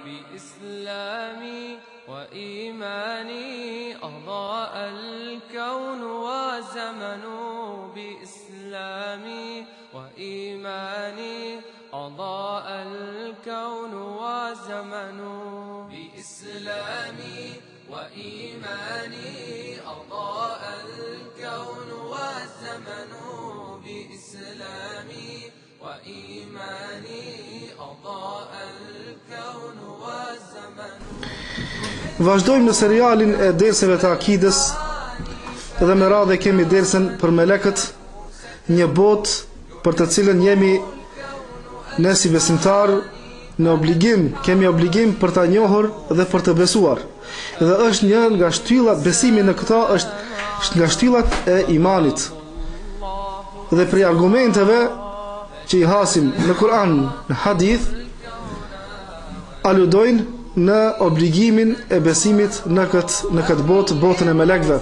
بإسلامي وإيماني أضاء الكون وزمن بإسلامي وإيماني أضاء الكون وزمن بإسلامي وإيماني أضاء الكون والزمن بإسلامي وإيماني أضاء الكون والزمن. Vazhdojmë në serialin e derseve të akidës dhe me radhë kemi dersën për melekët, një botë për të cilën jemi ne si besimtar në obligim, kemi obligim për ta njohur dhe për të besuar. Dhe është një nga shtyllat, besimi në këta është nga shtyllat e imanit. Dhe prej argumenteve që i hasim në Kur'an, në hadith, aludojnë në obligimin e besimit në këtë botë, botën e melekëve.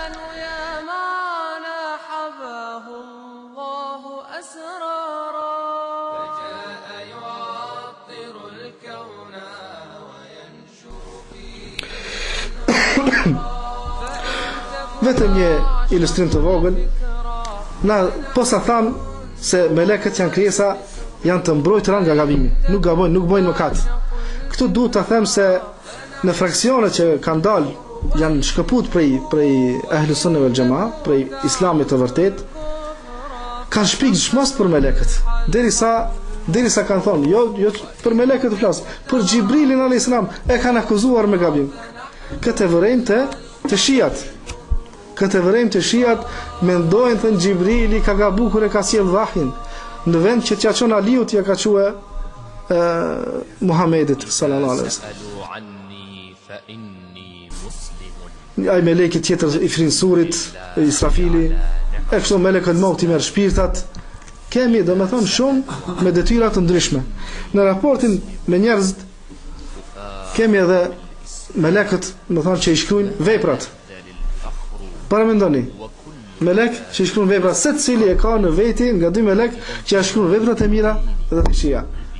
Vetëm një ilustrim të vogël, na posa tham se melekët janë krijesa, janë të mbrojtura nga gabimi, nuk gabojnë, nuk bëjnë mëkat. Këtu duhet të them se në fraksionet që kanë dalë, janë shkëput prej Ahlus Sunne wal Jamaa, prej Islamit të vërtet, kanë shpik çmos për melekët. Derisa kanë thonë, jo për melekët të flas, për Xhibrilin alayhis salam e kanë akuzuar me gabim. Këtë vërejmë të shiat. Këtë vërejmë të shiat mendojnë thënë Xhibrili ka gabu kur e ka sjell vahjin, në vend që t'ja çon Aliut ja ka thue Muhamedit sallallahu alaihi wasallam. Ai meleki tjetër i frinsurit, Israfili, e kështu melekët mauti merr shpirtat. Kemi domethënë shumë me detyra të ndryshme. Në raportin me njerëzit kemi edhe melekët, domethënë që i shkruajnë veprat. Para mendoni, melek që i shkruajnë veprat, secili e ka në veti nga dy melek që ja shkruajnë veprat e mira dhe të këqija.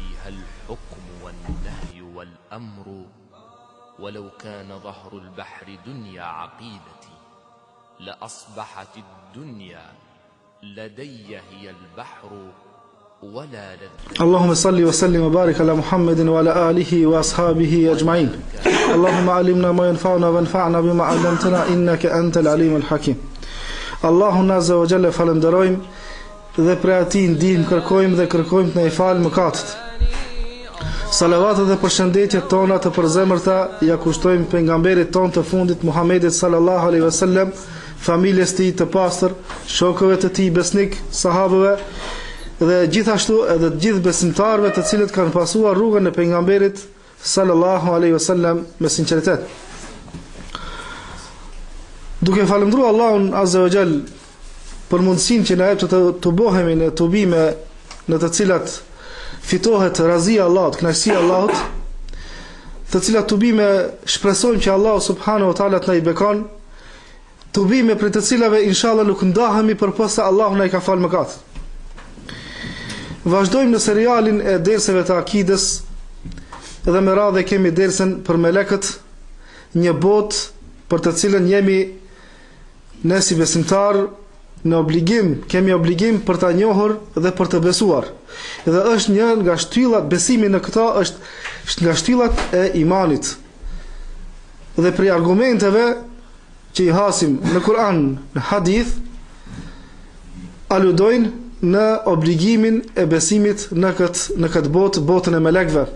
ولو كان ظهر البحر دنيا عقيدتي لأصبحت الدنيا لدي هي البحر ولا لذة. اللهم صل وسلم وبارك على محمد وعلى آله وأصحابه أجمعين. اللهم علمنا ما ينفعنا وانفعنا بما علمتنا إنك أنت العليم الحكيم. Allahun azza wa jalla falenderojmë dhe prej atij ndihmë kërkojmë dhe kërkojmë të na i falë mëkatet. Salavatet dhe përshëndetjet tona të përzemërta ja kushtojmë pejgamberit ton të fundit Muhamedit sallallahu alaihi wasallam, familjes tij të pastër, shokëve të tij besnik, sahabëve dhe gjithashtu edhe të gjithë besimtarëve të cilët kanë pasuar rrugën e pejgamberit sallallahu alaihi wasallam me sinqeritet. Duke falendruar Allahun azza wa jall për mundësinë që na jep të bëhemi në tubime në të cilat fitohet razia e Allahut, kënaqësia e Allahut, të cilat tubime shpresojmë që Allahu subhanahu wa taala të na i bekon, tubime për të cilave inshallah nuk ndahemi përposa Allahu na i ka falë mëkat. Vazhdojmë në serialin e derseve të akidës dhe me radhë kemi dersën për melekët, një botë për të cilën jemi ne si besimtar në obligim, kemi obligim për ta njohur dhe për të besuar. Dhe është një nga shtyllat, besimi në këta është nga shtyllat e imanit. Dhe prej argumenteve që i hasim në Kur'an, në hadith, aludojnë në obligimin e besimit në këtë botë, botën e melekëve.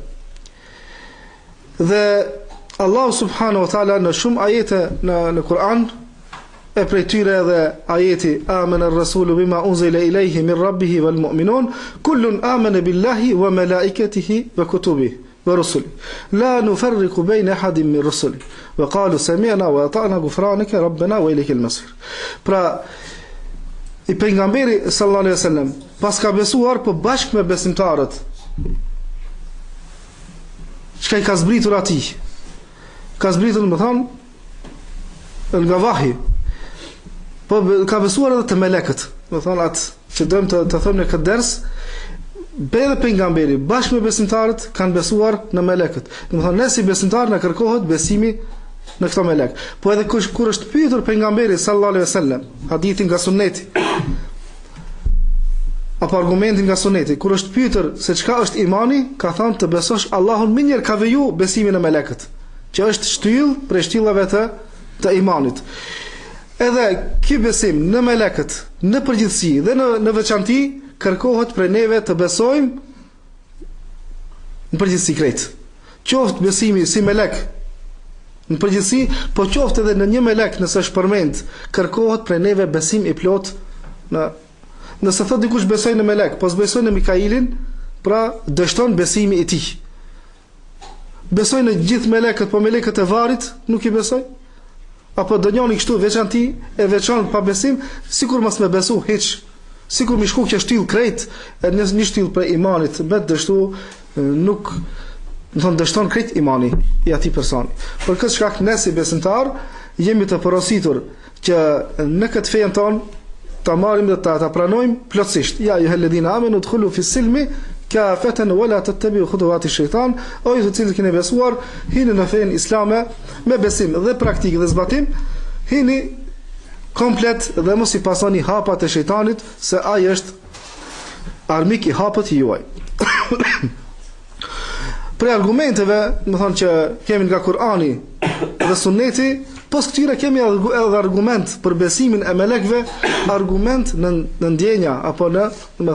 Dhe Allahu subhanahu wa taala në shumë ajete në Kur'an, e prej tyre edhe ajeti amana ar-rasulu bima unzila ilayhi min rabbih wal mu'minun kullun amana billahi wa malaikatihi wa kutubihi wa rusulihi la nufarriqu bayna ahadin min rusulihi wa qalu sami'na wa ata'na ghufranaka rabbana wa ilaykal masir. Pra i pejgamberi sallallahu alaihi wasallam pas ka besuar po bashkë me besimtarët, çka i ka zbritur atij? Ka zbritur, më thonë, nga vahi. Po ka besuar edhe të melekët. Do thonë atë që dojmë të thëmë në këtë ders, Edhe pejgamberi bashkë me besimtarët kanë besuar në melekët. Domethënë ne si besimtar na kërkohet besimi në këto melek. Po edhe kur është pyetur pejgamberi sallallahu alaihi wasallam, hadithin nga Suneti, apo argumentin nga Suneti, kur është pyetur se çka është imani, ka thënë të besosh Allahun më njëherë ka veju besimin në melekët, që është shtyllë prej shtyllave të imanit. Edhe ky besim në melekët, në përgjithësi dhe në veçanti kërkohet prej neve të besojmë në përgjithësi krejt. Qoftë besimi si melek në përgjithësi, po qoftë edhe në një melek nëse është përmend, kërkohet prej neve besim i plot nëse thot dikush besoj në melek, po s'besoj në Mikailin, pra dështon besimi i tij. Besoj në gjithë melekët, po melekët e varrit nuk i besoj. Apo dënjoni kështu veçanti e veçan pa besim, sikur mos me besu hiç. Sikur mi shku që shtyll krejt, një shtyll për imanit, me dështu nuk dështon krejt imani i atij personi. Për këtë shkak ne si besimtar jemi të porositur që në këtë fenë tonë ta marrim dhe ta pranojmë plotësisht. Ja ayyuhalladhina amanu udkhulu fi silmi kafatan wala tattabi'u khutuwati shaytan. O ju të cilët keni besuar, hini në fenë islame me besim dhe praktikë dhe zbatim, hini komplet dhe mos i pasoni hapat e shejtanit, se ai është armik i hapët juaj. Për argumenteve, më thonë që kemi nga Kur'ani dhe Sunneti, pos këtyre kemi edhe argument për besimin e melekëve, argument në ndjenja apo në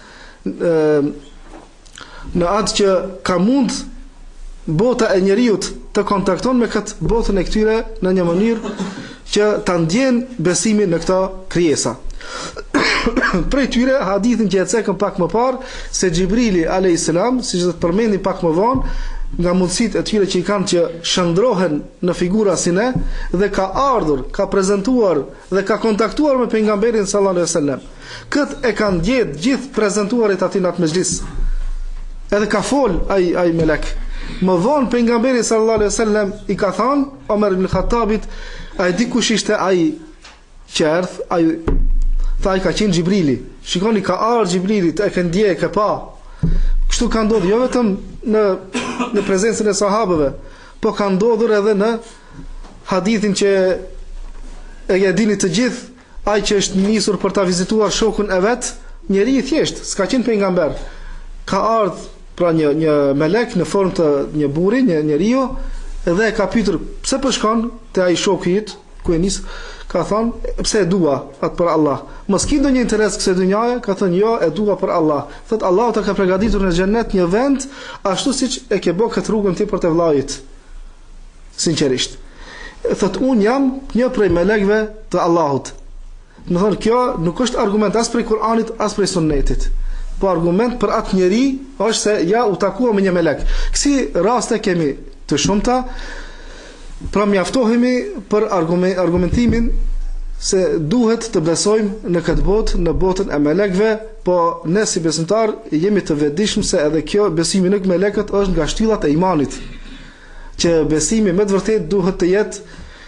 atë që ka mund bota e njeriut të kontakton me këtë botën e këtyre në një mënyrë që ta ndjen besimin në këto krijesa. Prej tyre hadithin që e cekëm pak më parë se Xhibrili alayhis salam, siç do të përmendim pak më vonë, nga mundësitë e tyre që i kanë që shndrohen në figura si ne, dhe ka ardhur, ka prezantuar dhe ka kontaktuar me pejgamberin sallallahu alaihi wasallam. Këtë e kanë gjetë gjithë prezantuarit aty në atë mezhlis. Edhe ka fol ai melek. Më vonë pejgamberi sallallahu alaihi wasallam i ka thënë Omer ibn Khattabit, a e di kush ishte ai që erdh? Ai ka qenë Xhibrili. Shikoni, ka ardhur Xhibrili, e ka ndje, e ka pa. Kështu ka ndodhur jo vetëm në prezencën e sahabëve, po ka ndodhur edhe në hadithin që e dini të gjithë, ai që është nisur për ta vizituar shokun e vet, njeri i thjesht, s'ka qenë pejgamber. Ka ardhur pra një melek në formë të një burri, një njeriu, dhe e ka pyetur pse po shkon te ai shoku i tij, ku e nis, ka thënë pse e dua atë për Allah. Mos ki ndonjë interes kësaj dhunjaje, ka thënë jo, e dua për Allah. Thot Allahu ta ka përgatitur në xhenet një vend ashtu siç e ke bë këtë rrugën ti për të vllajit. Sinqerisht. Thot un jam një prej melekëve të Allahut. Do thonë kjo nuk është argument as prej Kur'anit as prej Sunnetit. Po argument për atë njeri është se ja u takua me një melek. Kësi raste kemi të shumta, pra mjaftohemi për argumentimin se duhet të besojmë në këtë botë, në botën e melekëve, po ne si besimtar jemi të vetëdijshëm se edhe kjo besimi në melekët është nga shtyllat e imanit, që besimi me të vërtetë duhet të jetë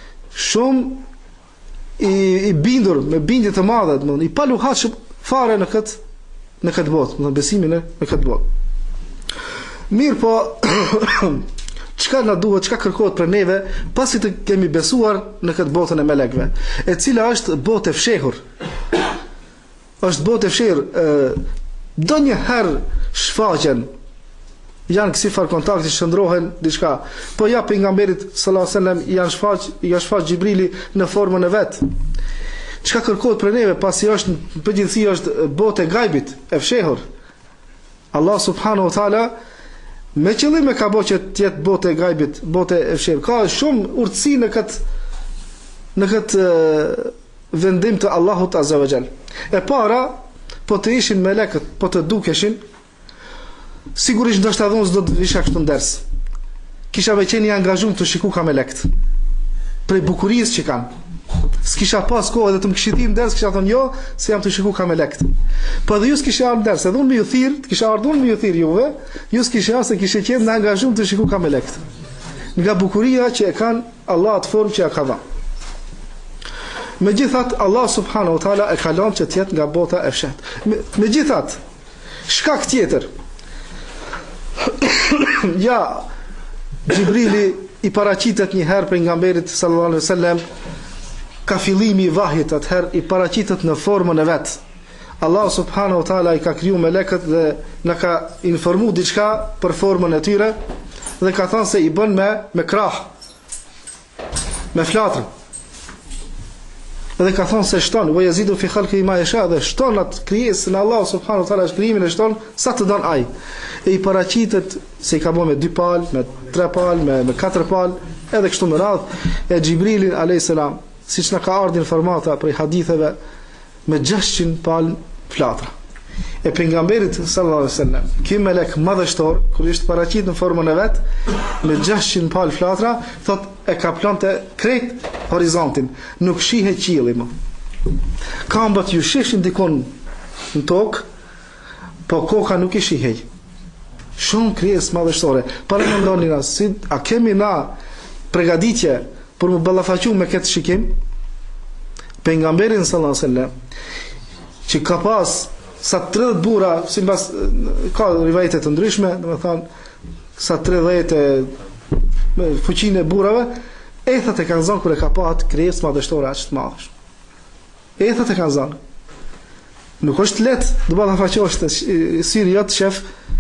shumë i bindur, me bindje të madhe, i paluhatshëm fare në këtë botë, në besimin në këtë botë. Mirë po, çka na duhet, çka kërkohet për neve pasi të kemi besuar në këtë botën e melekëve, e cila është botë e fshehur. Është botë e fshehur, donjëherë shfaqen, janë kësi far kontakti, shndrohen diçka. Po ja pejgamberit sallallahu alajhi wasallam janë shfaq Xhibrili në formën e vet. Çka kërkohet për neve pasi është në përgjithësi është botë e gajbit, e fshehur. Allah subhanahu wa taala me qëllim e ka bo që tjetë bote e gajbit, bote e fshirë. Ka shumë urtësi në këtë vendim të Allahut Azza wa Jall. E para, po të ishin melekët, po të dukeshin, sigurisht ndoshta dhon s'do të visha kështu nders. Kisha me qenë i angazhuar të shiku ka melekt. Prej bukurisë që kanë. S'kisha pas kohë edhe të më kishit i nders, kisha thonë jo, se jam të shiku ka melekt. Po dhe ju s'kisha ardhur nders, edhe unë më ju thirr, kisha ardhur me ju thirr juve, ju s'kisha se kishe qenë në angazhuar të shiku ka melekt. Nga bukuria që e kanë Allah atë formë që e ka dhënë. Megjithatë Allah subhanahu wa taala e ka lënë që të jetë nga bota e fshehtë. Megjithatë Shkak tjetër. Ja, Gjibrili i paraqitet një herë pejgamberit sallallahu alaihi wasallam, ka fillimi i vahjit atëherë i paraqitet në formën e vet. Allah subhanahu wa taala i ka kriju melekët dhe na ka informu diçka për formën e tyre dhe ka thënë se i bën me krah, me flatrë. Dhe ka thonë se shton, wa yazidu fi khalqihi ma yasha, dhe shton atë krijesën Allah subhanahu wa taala, krijimin e shton sa të don ai. E i paraqitet se i ka bën me 2 palë, me 3 palë, me 4 palë, edhe kështu me radhë. E Gjibrilin alayhis salam, siç na ka ardhur informata prej haditheve, me 600 palë flatra. E pejgamberit sallallahu alaihi wasallam, ky melek madhështor, kur ishte paraqitur në formën e vet, me 600 palë flatra, thot e ka plante krejt horizontin, nuk shihe qielli më. Këmbët ju shishin dikon në tokë, po koka nuk i shihej. Shumë krijesë madhështore. Para mendoni na, si a kemi na përgatitje për më ballafaqu me këtë shikim? Pejgamberin sallallahu alaihi wasallam, që ka pas sa 30 burra, sipas ka rivajete të ndryshme, domethënë sa 30 me fuqinë e burrave, ethat e kanë zënë kur e ka pa atë krijesë madhështore aq të madhësh. Ethat e kanë zënë. Nuk është lehtë të ballafaqosh të syri jot shef.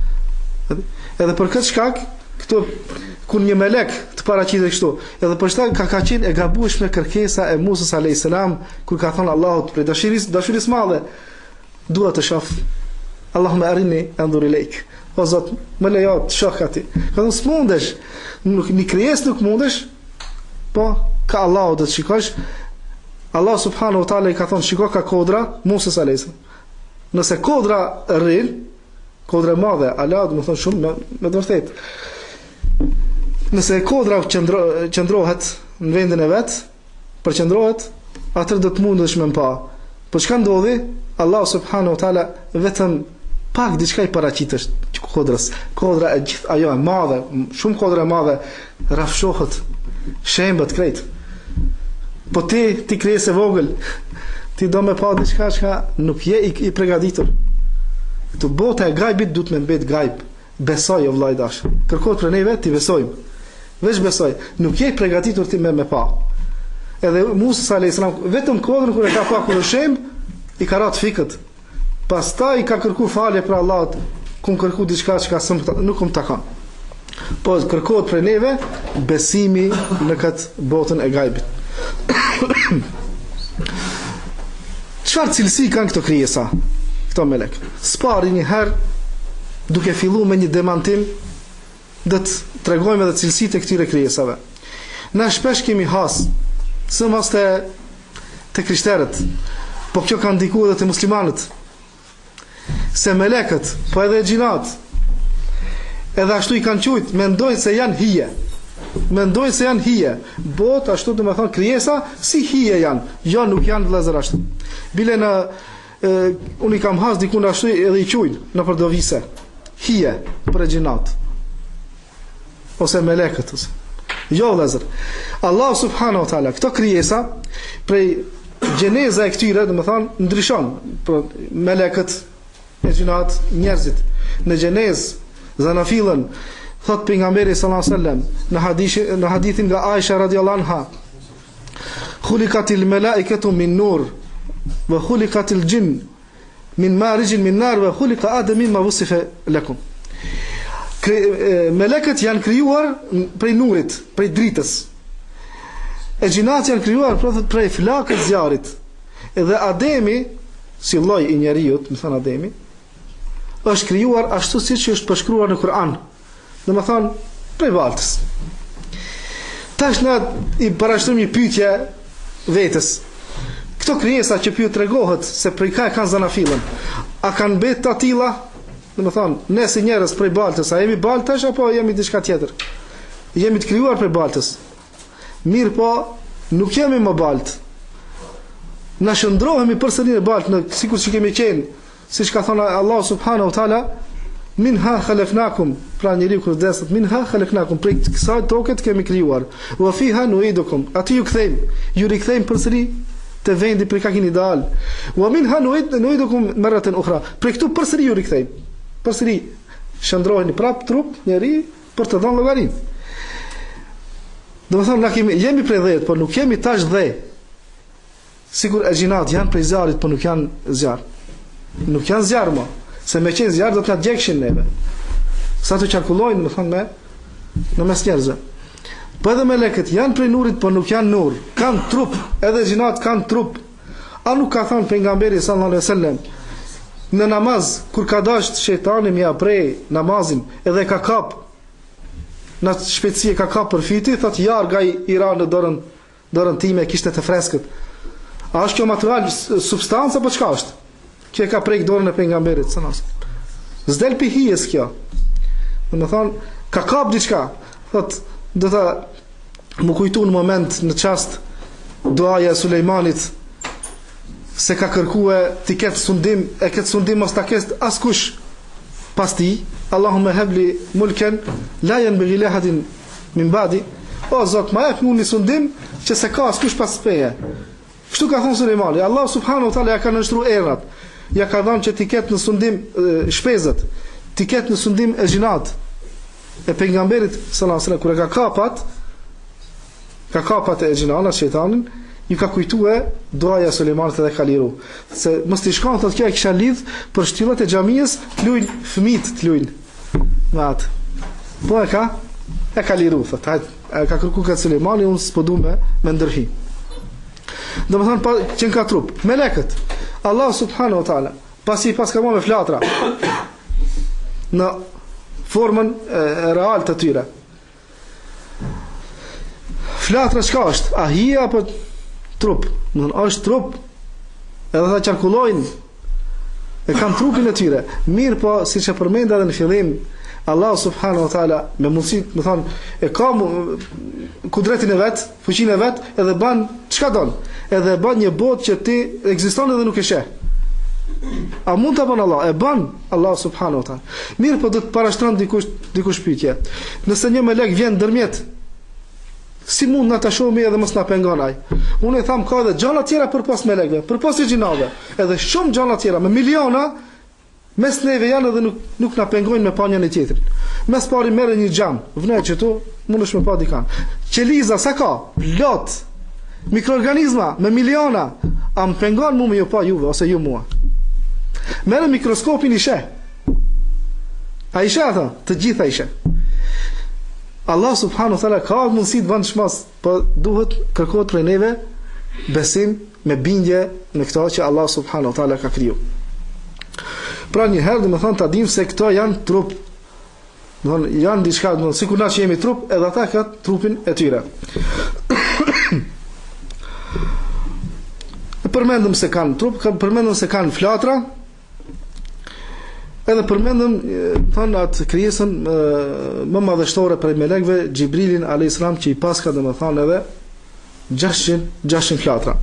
Edhe për këtë shkak, këtu kur një melek të paraqitet kështu, edhe për shkak ka qenë e gabueshme kërkesa e Musës alayhis salam kur ka thënë Allahut për dashurisë madhe, dua të shoh. Allahumma arini anzur ilayk. O Zot, më lejo të shoh aty. Ka thënë s'mundesh, nuk një krijesë nuk mundesh, po ka Allahu do të shikosh. Allah subhanahu wa taala i ka thënë shiko ka kodra Musës alayhis salam. Nëse kodra rrin, kodra e madhe, ala do të thonë shumë me vërtet. Nëse kodra qëndrohet në vendin e vet, përqendrohet, atëherë do të mundesh me pa. Po çka ndodhi? Allah subhanahu wa taala vetëm pak diçka i paraqitesh kodrës. Kodra e gjithë ajo e madhe, shumë kodra e madhe rafshohet, shembët krejt. Po ti krijesë e vogël, ti do me pa diçka që nuk je i përgatitur. Të bota e gajbit duhet me mbet gajb. Besoj o vllai dash. Kërkohet për neve ti besojmë. Veç besoj. Nuk je i përgatitur ti me pa. Edhe Musa alayhis salam vetëm kodrën kur e ka pa kur shem, i ka rat fikët. Pastaj i ka kërku falje për Allahut, ku kërku diçka që nuk më takon. Po kërkohet për neve besimi në këtë botën e gajbit. Çfarë cilësi kanë këto krijesa? Këto melek. Spari një herë duke filluar me një demantim do të tregojmë edhe cilësitë e këtyre krijesave. Na shpesh kemi has, së mos te krishterët, po kjo ka ndikuar edhe te muslimanët. Se melekët, po edhe xhinat, edhe ashtu i kanë thujt, mendojnë se janë hije. Mendojnë se janë hije. Bot ashtu do të thonë krijesa si hije janë. Jo, nuk janë vëllezër ashtu. Bile në unë i kam has diku ashtu edhe i quajnë në përdovise. Hije për xhinat. Ose melekët ose. Jo vëllezër. Allah subhanahu wa taala këto krijesa prej gjeneza e këtyre, do të thonë, ndryshon. Për melekët, e xhinat, njerëzit. Në gjenezë, zanafillën, thot pejgamberi sallallahu alaihi wasallam në hadithin nga Aisha radhiyallahu anha, khuliqatil malaikatu min nur wa khuliqatil jinn min marijin min nar wa khuliqa adam mimma wusifa lakum. Melekët janë krijuar prej nurit, prej dritës. E xhinat janë krijuar prej flakët zjarrit. Edhe Ademi, si lloj i njeriu, më thon Ademi, është krijuar ashtu siç është përshkruar në Kur'an. Domethënë prej baltës. Tash na i parashtrojmë një pyetje vetes. Këto krijesa që pyet tregohet se prej ka kanë zanafillën, a kanë mbet të tilla? Domethënë, ne si njerëz prej baltës, a jemi baltash apo jemi diçka tjetër? Jemi të krijuar prej baltës. Mirë po, nuk jemi më baltë. Na shndrohemi përsëri në baltë, sikur që kemi qenë, siç ka thënë Allah subhanahu wa taala, minha khalaqnakum, pra njeriu kur vdeset, minha khalaqnakum, prej kësaj toke kemi krijuar. Wa fiha nu'idukum, aty ju kthejmë, ju rikthejmë përsëri te vendi prej ka keni dal. Wa minha nu'idukum marratan ukhra, prej këtu përsëri ju rikthejmë. përsëri shndroheni prap trup njeri për të dhënë llogarin. Do të thonë na jemi prej dhejt, por nuk jemi tash dhe. Sigur e gjinat janë prej zjarit, por nuk janë zjarr. Nuk janë zjarr më, se me qenë zjarr do të na djegshin neve. Sa të qarkullojnë, më thonë në mes njerëzve. Po edhe melekët janë prej nurit, por nuk janë nur. Kanë trup, edhe gjinat kanë trup. A nuk ka thënë pejgamberi sallallahu alaihi wasallam në namaz kur ka dashur shejtani mja prej namazin, edhe ka kap në shpejtësi ka kap për fyti, thotë ja rgaj Iran në dorën time kishte të freskët. A është kjo material substancë apo çka është? Kjo ka prek dorën e pejgamberit sallallahu alaihi wasallam. S'del pi hijes kjo. Domethënë ka kap diçka. Thotë do ta më kujtu në moment në çast duaja e Sulejmanit se ka kërkue ti ketë sundim, e ketë sundim mos ta ketë askush pas ti. Allahumma habli mulken la yanbaghi li ahadin min ba'di. O Zot, ma jep një sundim që se ka askush pas teje. Kështu ka thënë Sulejmani. Allah subhanahu wa taala ja ka nështruar errat. Ja ka dhënë që ti ketë në sundim shpezët, ti ketë në sundim e gjinat. E pejgamberit sallallahu alaihi wasallam kur ka kapat e gjinana shejtanin, ju ka kujtue duaja e Sulejmanit dhe ka liru. Se mos t'i shkon thotë kjo e kisha lidh për shtyllat e xhamisë, luajn fëmijët të luajn. Me atë. Po e ka liru, thotë. E ka kërku ka Sulejmani, unë s'po du me ndërhi. Domethënë që ka trup. Melekët, Allah subhanahu wa taala, pas ka me flatra në formën real të tyre. Flatra çka është? A hija apo trup? Është trup. Edhe ata qarkullojnë e kanë trupin e tyre. Mirë po, siç e përmenda edhe në fillim, Allah subhanahu wa taala me mundësi, më thon, e ka kudretin e vet, fuqinë e vet, edhe bën çka don. Edhe bën një botë që ti ekziston edhe nuk e sheh. A mund ta bën Allah? E bën Allah subhanahu wa taala. Mirë po do të parashtron dikush pyetje. Nëse një melek vjen ndërmjet, si mund na ta shohim edhe mos na pengon ai? Unë i tham ka edhe gjëra të tjera përpas melekëve, përpas gjinave, edhe shumë gjëra të tjera me miliona mes neve janë edhe nuk na pengojnë me panjën e tjetrit. Mes pari merre një xham, vënë që tu mundesh me pa dikan. Qeliza sa ka? Plot mikroorganizma me miliona, a më pengon mua me ju pa juve ose ju mua? Merre mikroskopin i sheh. A i sheh ata? Të gjitha i sheh. Allah subhanahu wa taala ka mundësi të vënë shmas, po duhet kërkohet prej neve besim me bindje në këto që Allah subhanahu wa taala ka kriju. Pra një herë domethënë ta dim se këto janë trup. Domethënë janë diçka, domethënë sikur na që jemi trup, edhe ata kanë trupin e tyre. Përmendëm se kanë trup, përmendëm se kanë flatra. Edhe përmendëm thonë atë krijesën më madhështore për melekëve, Xhibrilin alayhis salam, që i paska domethënë edhe 600 flatra.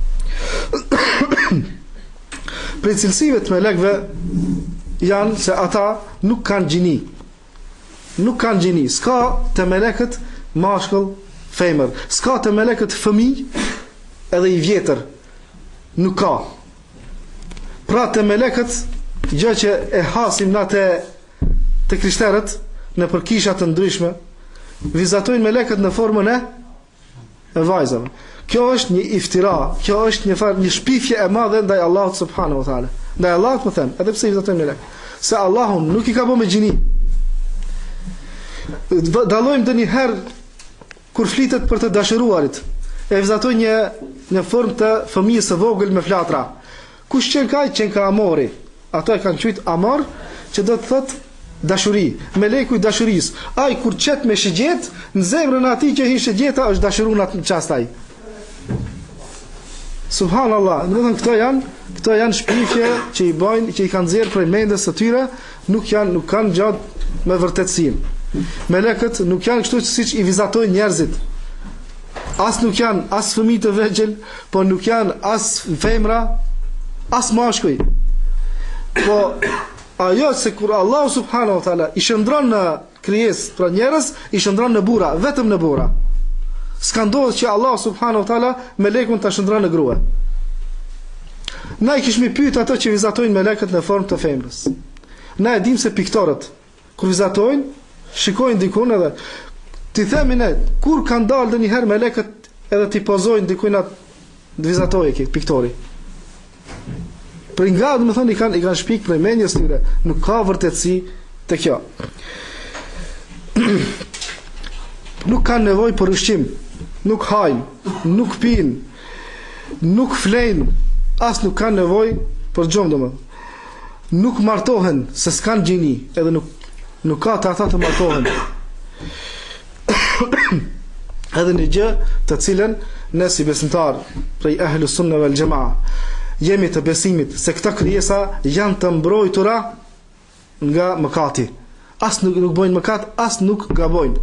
Për cilësive të melekëve janë se ata nuk kanë gjini. Nuk kanë gjini. S'ka të melekët mashkull, femër. S'ka të melekët fëmijë edhe i vjetër. Nuk ka. Pra të melekët, gjë që e hasim na të krishterët në përkisha të ndryshme, vizatojnë melekët në formën e vajzave. Kjo është një iftira, kjo është një shpifje e madhe ndaj Allahut subhanahu wa taala. Ndaj Allahut më them, edhe pse i vizatojnë melek, se Allahun nuk i ka bërë me gjini. Dallojmë ndonjëherë kur flitet për të dashuruarit, e vizatojnë një formë të fëmijës së vogël me flatra. Kush qen ka amori? Ato e kanë quajtur amor, që do të thotë dashuri, meleku i dashurisë. Ai kur çet me shigjet, në zemrën e atij që hin shigjeta është dashuruar në çast ai. Subhanallah, këto janë shpifje që i bajnë, që i kanë nxjerrë prej mendjes së tyre, nuk kanë gjatë me vërtetësinë. Melekët nuk janë kështu siç i vizatojnë njerëzit. As nuk janë as fëmijë të vegjël, po nuk janë as femra, as mashkuj. Po ajo se kur Allah subhanahu wa taala i shndron në krijesë për njerëz, i shndron në burra, vetëm në burra. S'ka ndodhur që Allah subhanahu wa taala melekun ta shndron në grua. Na i kishmi pyet ato që vizatojnë melekët në formë të femrës. Na e dim se piktorët kur vizatojnë, shikojnë dikun edhe ti themi ne, kur kanë dalë ndonjëherë melekët edhe ti pozojnë dikujt atë vizatojë ki piktori. Për nga do të thonë i kanë shpik për mendjes tyre, nuk ka vërtetësi te kjo. Nuk kanë nevojë për ushqim, nuk hajnë, nuk pinë, nuk flejnë, as nuk kanë nevojë për gjumë domethënë. Nuk martohen se s'kan gjini, edhe nuk ka të ata të martohen. Edhe një gjë të cilën ne si besimtar prej ehlu sunne vel xhamaa jemi të besimit se këta krijesa janë të mbrojtura nga mëkati. As nuk bojnë mëkat, as nuk gabojnë.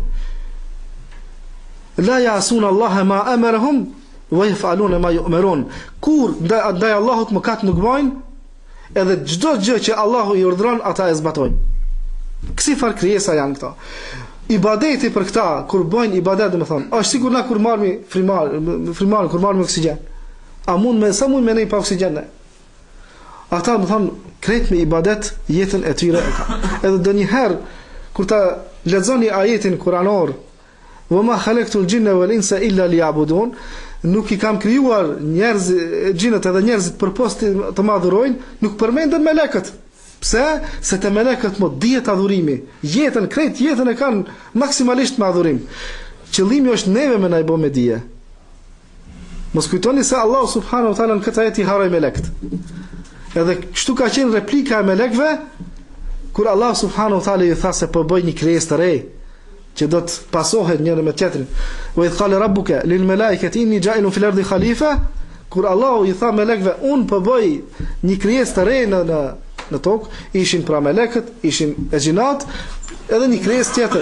La ya'sun Allah ma amarahum wa yaf'aluna ma yu'marun. Kur ndaj Allahut mëkat nuk bojnë, edhe çdo gjë që Allahu i urdhëron ata e zbatojnë. Kësi far krijesa janë këta. Ibadeti për këta, kur bojnë ibadet, dhe me thonë, është sigur na kur marmi frimar, kur marmi oksigjen. A sa mund me nej pa oksigjen ne? Ata, me thonë, krejt me ibadet, jetën e tyre e ka. Edhe dhe njëherë, kur ta lexoni ajetin kuranor, wa ma khalaqtul jinna wal insa illa liya'budun, nuk i kam krijuar gjinët edhe njerëzit për posti të madhurojnë, nuk përmenden melekët. Pse? Se te melekët më dihet adhurimi. Jetën, krejt jetën e kanë maksimalisht me adhurim. Qëllimi është neve me na i bë me dije. Mos kujtoni se Allah subhanahu wa taala në këtë ajet i harroi melekët. Edhe kështu ka qenë replika e melekëve kur Allah subhanahu wa taala i tha se po bëj një krijesë të re që do të pasohet njëri me tjetrin. Wa idh qala rabbuka lil malaikati inni ja'ilun fil ardi khalifa, kur Allah i tha melekëve un po bëj një krijesë të re në tokë, ishin pra melekët, ishin e gjinat, edhe një krijesë tjetër.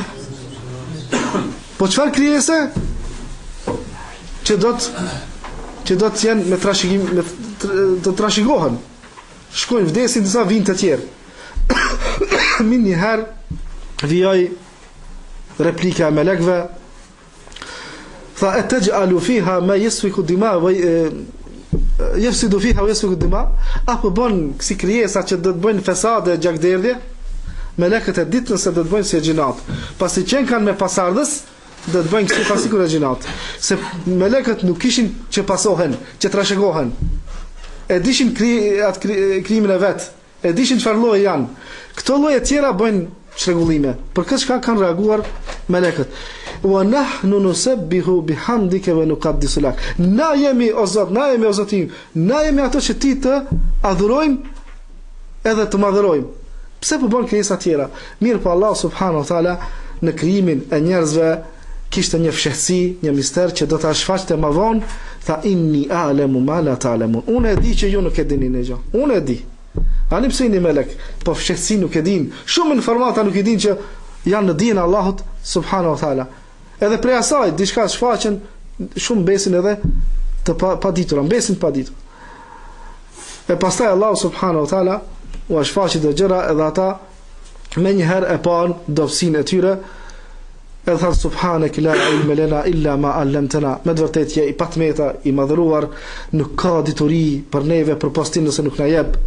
Po çfarë krijese? Që do të jenë me trashëgim, të trashëgohen. Shkojnë vdesin disa vinë të tjerë. Min një herë vijoj replika e melekëve. Tha ataj'alu fiha ma yasfiku dima wa yafsidu fiha wa yasfiku dima, apo bën si krijesa që do të bëjnë fesade gjakderdhje. Melekët e ditën se do të bëjnë si xhinat. Pasi që kanë me pasardhës, do të bëjnë si pasikur e xhinat. Se melekët nuk kishin që pasohen, që trashëgohen. E dishin krimin e vet, e dishin çfarë lloje janë. Këto lloje tjera bëjnë çrregullime. Për këtë çka kanë reaguar melekët. Wa nahnu nusabbihu bihamdika wa nuqaddisu lak. Na jemi o Zot, na jemi o Zotim, na jemi ato që ti të adhurojmë edhe të madhërojmë. Pse po bën krijesa tjera? Mirë po Allah subhanahu wa taala në krijimin e njerëzve kishte një fshehësi, një mister që do ta shfaqte më vonë, tha inni a'lamu ma la ta'lamun. Unë e di që ju nuk e dini ne gjë. Unë e di. Ani pse jeni melek, po fshehësi nuk e din. Shumë informata nuk e din që janë në dijen e Allahut subhanahu wa taala. Edhe prej asaj diçka shfaqen, shumë besin edhe të paditura, besin të paditur. E pastaj Allah subhanahu wa taala u shfaqi të gjëra edhe ata me njëherë e pan dobësinë e tyre. Edhe tha subhanak la ilma lana illa ma 'allamtana. Me vërtet je i patmeta, i madhëruar, nuk ka dituri për neve për postin nëse nuk na jep.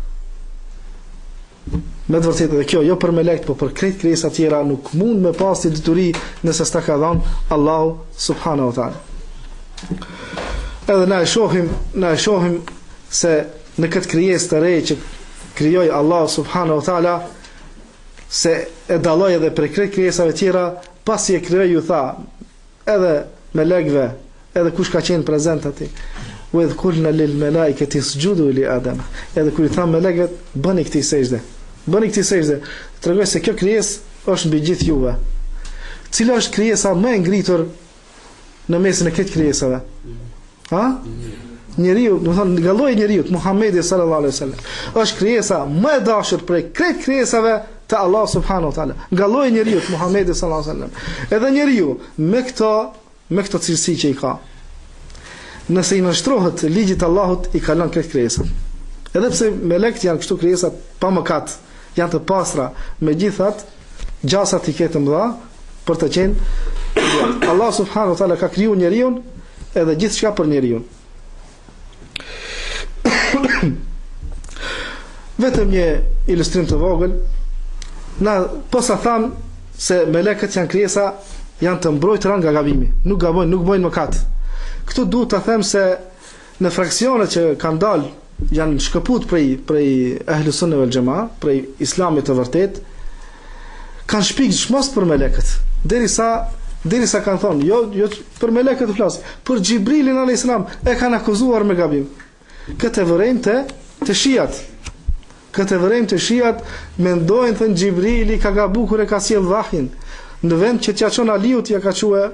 Me të vërtetë edhe kjo, jo për melekt, po për krejt krijesa tjera nuk mund me pasi dituri nëse s'ta ka dhënë Allahu subhanahu wa taala. Edhe na e shohim se në këtë krijesë të re që krijoi Allahu subhanahu wa taala, se e dalloi edhe për krejt krijesave tjera, pasi e krijoi ju tha edhe melekëve, edhe kush ka qenë prezant aty. Wa idh qulna lil malaikati isjudu li Adam. Edhe kur i tha melekëve, bëni këtë sejdë. Bëni këtë sejdë, tregoj se kjo krijesë është mbi gjithë juve. Cila është krijesa më e ngritur në mesin e këtë krijesave? Ha? Njeriu, do të thonë nga lloji i njeriu, Muhamedi sallallahu alaihi wasallam, është krijesa më e dashur prej këtë krijesave te Allah subhanahu wa taala. Nga lloji i njeriu, Muhamedi sallallahu alaihi wasallam. Edhe njeriu me këto cilësi që i ka, nëse i nështrohet ligjit të Allahut, i kalon këtë krijesë. Edhe pse melekët janë kështu krijesa pa mëkat, janë të pastra, megjithatë gjasat i ketë mëdha për të qenë. Allah subhanahu wa taala ka krijuar njeriu edhe gjithçka për njeriu. Vetëm një ilustrim të vogël, na posa tham se melekët janë krijesa, janë të mbrojtura nga gabimi, nuk gabojnë, nuk bëjnë mëkat. Këtu duhet ta them se në fraksionet që kanë dalë, janë shkëput prej Ahlus Sunne wal Jamaa, prej Islamit të vërtet, kanë shpik çmos për melekët. Derisa kanë thonë, jo për melekët të flas, për Xhibrilin alayhis salam e kanë akuzuar me gabim. Këtë vërejmë të shiat. Këtë vërejmë të shiat mendojnë thënë Xhibrili ka gabu kur e ka sjell vahjin. Në vend që t'ja çon Aliut ja ka thue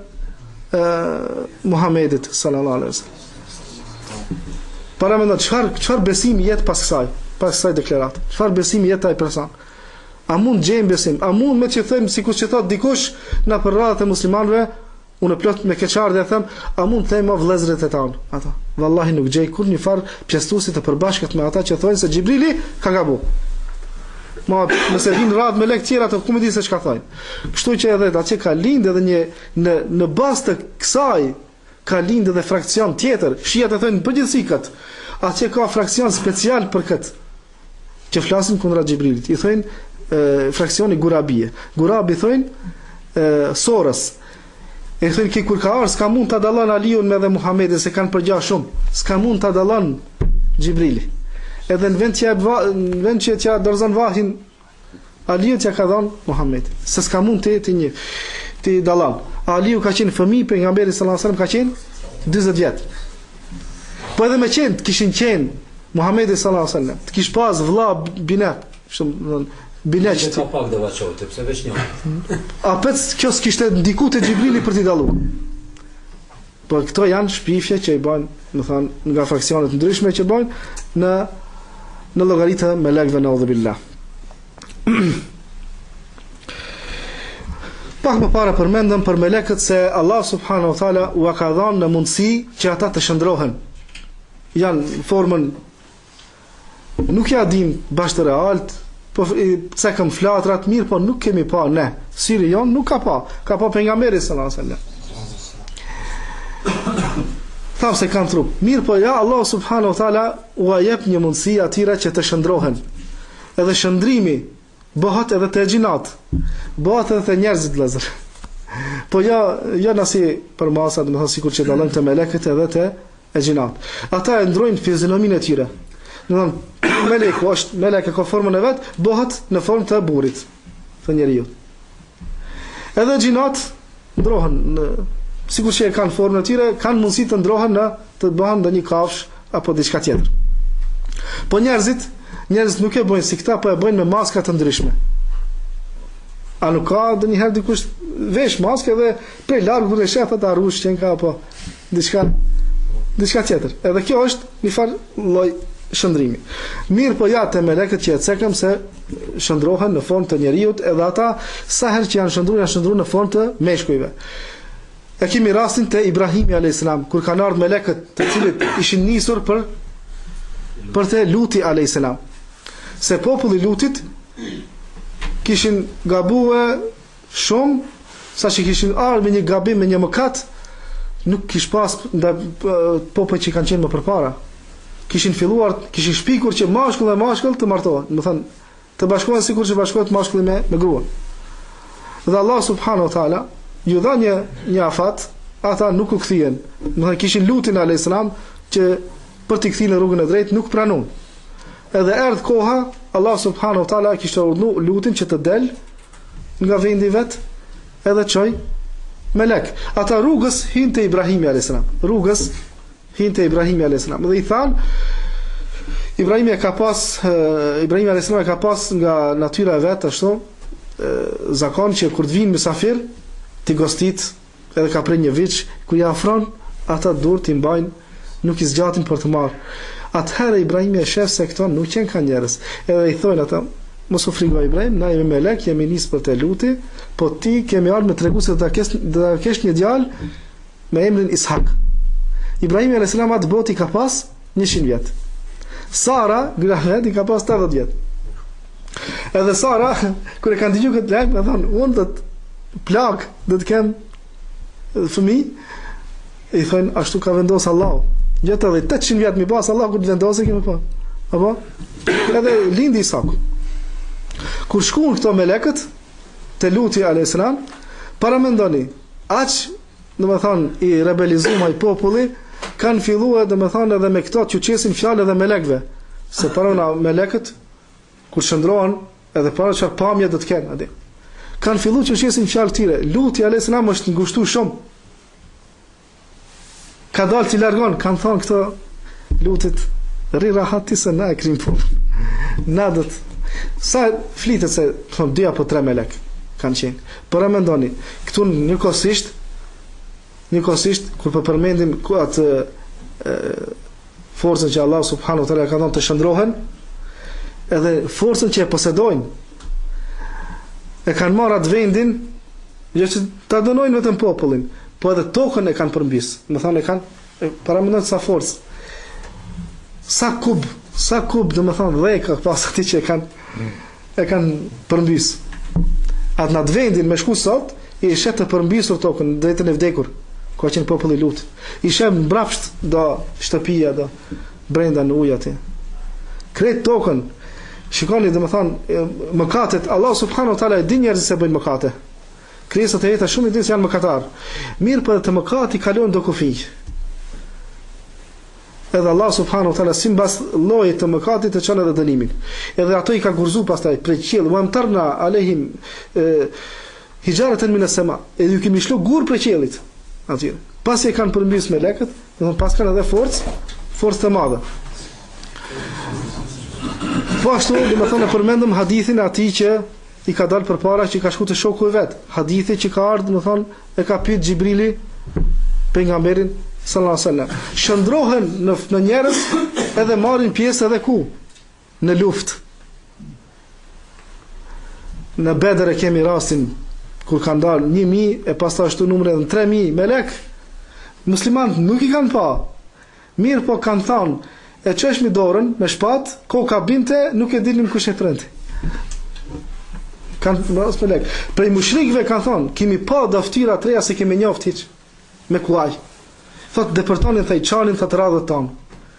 Muhamedit sallallahu alaihi wasallam. Para mendon çfarë besimi jet pas kësaj deklarate. Çfarë besimi jet ai person? A mund gjejmë besim? A mund me që them sikur që thot dikush na për radhët e muslimanëve, unë plot me keqardhje them, a mund të them o vëllezërit e tan? Ata, vallahi nuk gjej kur një far pjesëtuesi të përbashkët me ata që thonë se Xhibrili ka gabu. Ma nëse vin radhë me lek tjera të ku më di se çka thonë. Kështu që edhe atë ka lindë edhe në bazë të kësaj ka lindë edhe fraksion tjetër. Shiat e thonë përgjithësi kët. Atë ka fraksion special për kët. Që flasin kundra Xhibrilit. I thonë fraksioni Gurabie. Gurabi thonë Soros. E thonë që kur ka ardhur s'ka mund ta dallon Aliun me dhe Muhamedit se kanë përgjigj shumë. S'ka mund ta dallon Xhibrili. Edhe në vend që t'ja dorëzon vahin Aliut ja ka dhënë Muhamedit. Se s'ka mund ti dallon. Aliu ka qenë fëmijë pejgamberit sallallahu alajhi wasallam, ka qenë 40 vjet. Po edhe me qenë kishin qenë Muhamedi sallallahu alajhi wasallam, të kish pas vëlla binet, shumë binet ka pak devaçote, pse veç një. A pec kjo s'kishte ndikuar te Xhibrili për t'i dalluar. Po këto janë shpifje që i bën, do thon, nga fraksionet ndryshme që bën në llogaritë me lekëve në udhbillah. Pak më para përmendëm për melekët se Allah subhanahu wa taala u ka dhënë në mundësi që ata të shndrohen. Janë formën nuk ja dim bashkë realt, po cekëm flatrat mirë, po nuk kemi pa ne. Syri jon nuk ka pa pejgamberi sallallahu alajhi wasallam. Thamë se kanë trup. Mirë, po ja Allah subhanahu wa taala u jep një mundësi atyre që të shndrohen. Edhe shndrimi bëhet edhe të xhinat, bëhet edhe të njerëzit vëllazër. Po jo nasi për masa, do të thonë sikur që dallojnë të melekët edhe të xhinat. Ata e ndrojnë fizionominë e tyre. Do të thonë melek ka formën e vet, bëhet në formë të burrit, të njeriu. Edhe xhinat ndrohen sikur që kanë formën e tyre, kanë mundësi të ndrohen të bëhen ndonjë kafsh apo diçka tjetër. Po njerëzit nuk e bëjnë si këta, po e bëjnë me maska të ndryshme. A nuk ka ndonjëherë dikush vesh maskë dhe prej larg kur e sheh ata arrush që ka apo diçka tjetër. Edhe kjo është një farë lloj shndrimi. Mirë, po ja te melekët që e cekëm se shndrohen në formë të njerëzit, edhe ata sa herë që janë shndruar në formë të meshkujve. E kemi rastin te Ibrahimi alayhis salam, kur kanë ardhur melekët, të cilët ishin nisur për te Luti alayhis salam. Se populli Lutit kishin gabuar shumë, sa që kishin ardhur me një gabim, me një mëkat, nuk kish pas popujt që kanë qenë më përpara. Kishin shpikur që mashkull dhe mashkull të martohen, do të thënë, të bashkohen sikur që bashkohet mashkulli me gruan. Dhe Allah subhanahu wa taala ju dha një afat, ata nuk u kthyen. Do të thënë kishin Lutin alayhis salam që për t'i kthyer në rrugën e drejtë nuk pranon. Edhe erdh koha, Allah subhanahu wa taala kishte urdhëruar Lutin që të del nga vendi vet, edhe çoj melek. Ata rrugës hinte Ibrahimi alayhis salam. Dhe i than Ibrahimi alayhis salam ka pas nga natyra e vet ashtu zakon që kur të vinë mysafir ti gostit, edhe ka prej një viç, kur ja afron ata dur ti mbajnë, nuk i zgjatin për të marrë. Atëherë Ibrahimi e shef se këto nuk qenë ka njerëz. Edhe i thonë ata, mos u frikë Ibrahim, na jemi melek, jemi nis për te Luti, po ti kemi ardhur me tregu se do ta kesh një djalë me emrin Ishak. Ibrahimi alayhis salam atë boti ka pas 100 vjet. Sara, grahet, i ka pas 80 vjet. Edhe Sara, kur e kanë dëgjuar këtë lajm, e thonë, unë do të plak, do të kem fëmijë. I thonë, ashtu ka vendosur Allahu. Gjatë edhe 800 vjet më pas Allah kur të vendosë kemi pa. Apo? Edhe lindi Isaku. Kur shkuan këto melekët te Luti alayhis salam, para mendoni, domethënë i rebelizuar ai populli, kanë filluar domethënë edhe me këto çuçesin fjalë edhe melekëve, se para melekët kur shndrohen edhe para çfarë pamje do të kenë aty. Kanë filluar çuçesin fjalë tire. Luti alayhis salam është ngushtuar shumë. Ka dalë të largon, kanë thonë këto Lutit, rri rahati se na e krim punë. Na do të sa flitet se thon 2 apo 3 melek kanë qenë. Por e mendoni, këtu njëkohësisht kur po përmendim atë forcën që Allah subhanahu wa taala ka dhënë të shndrohen, edhe forcën që e posedojnë, e kanë marrë atë vendin, jo që ta dënojnë vetëm popullin, po edhe tokën e kanë përmbys. Do thonë e kanë para mendon sa forcë. Sa kub do të thonë dheka pas atij që e kanë përmbys. Atë në vendin me shku sot, i shet të përmbysur tokën drejtën e vdekur, ku ka qenë populli i Lutit. I shet mbrapsht do shtëpia do brenda në ujë aty. Kret tokën. Shikoni domethënë mëkatet, Allah subhanahu wa taala e din njerëzit se bëjnë mëkate. Krijesat e jeta shumë i din se janë mëkatar. Mirë për të mëkati kalon do kufi. Edhe Allah subhanahu wa taala simbas llojit të mëkatit të çon edhe dënimin. Edhe ato i ka gurzu pastaj prej qiell, wa amtarna alehim hijaratan min as-sama. Edhe ju kemi shlu gur prej qiellit aty. Pasi e kanë përmbys me lekët, domethënë pas kanë edhe forcë të madhe. Po ashtu, domethënë përmendëm hadithin e atij që i ka dalë përpara që i ka shku te shoku i vet. Hadithi që ka ardhur, domethënë e ka pyet Xhibrili pejgamberin sallallahu alaihi wasallam. Shndrohen në njerëz edhe marrin pjesë edhe ku? Në luftë. Në Bedër e kemi rastin kur kanë dalë 1000 e pastaj ashtu numri edhe 3000 melek. Muslimanët nuk i kanë pa. Mirë po kanë thonë e qesh mi dorën me shpat, koka binte, nuk e dinim kush e prenti. Kanë mos me lek. Prej mushrikëve kanë thonë, kemi pa daftyra të reja se kemi njoft hiç me kuaj. Thot depërtonin thaj çanin thot radhët tonë.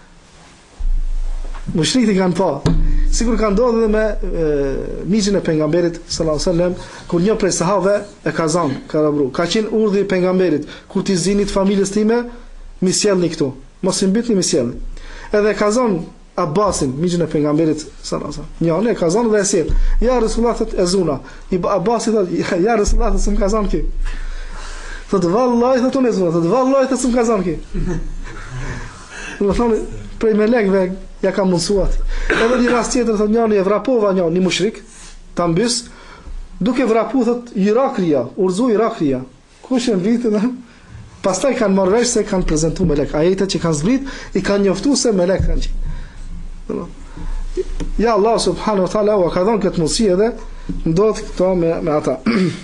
Mushrikët kanë pa. Sigur kanë ndodhur edhe me miqin e pejgamberit sallallahu alajhi wasallam, kur një prej sahabëve e ka zon, ka rabru. Ka qenë urdhë i pejgamberit, kur ti zinit familjes time, mi sjellni këtu. Mos i mbitni mi sjellni. Edhe ka zonë Abbasin, miqin e pejgamberit sallallahu alajhi wasallam. Njëri ka zonë dhe e sjell. Ja Resulullah thot e zuna. I Abbasi thot ja Resulullah thot s'm ka zonë ki. Thot vallahi thot unë e zuna, thot vallahi thot s'm ka zonë ki. Do thonë prej melekëve ja ka mundsuat. Edhe një rast tjetër thot njëri e vrapova një mushrik, ta mbys, duke vrapu thot Irakria, urzu Irakria. Kush e vitë pastaj kanë marrë vesh se kanë prezantuar melek. Ajetet që kanë zbrit i kanë njoftuar se melek kanë qenë. Ja Allah subhanahu wa taala u ka dhënë këtë mundësi edhe ndodh këto me ata.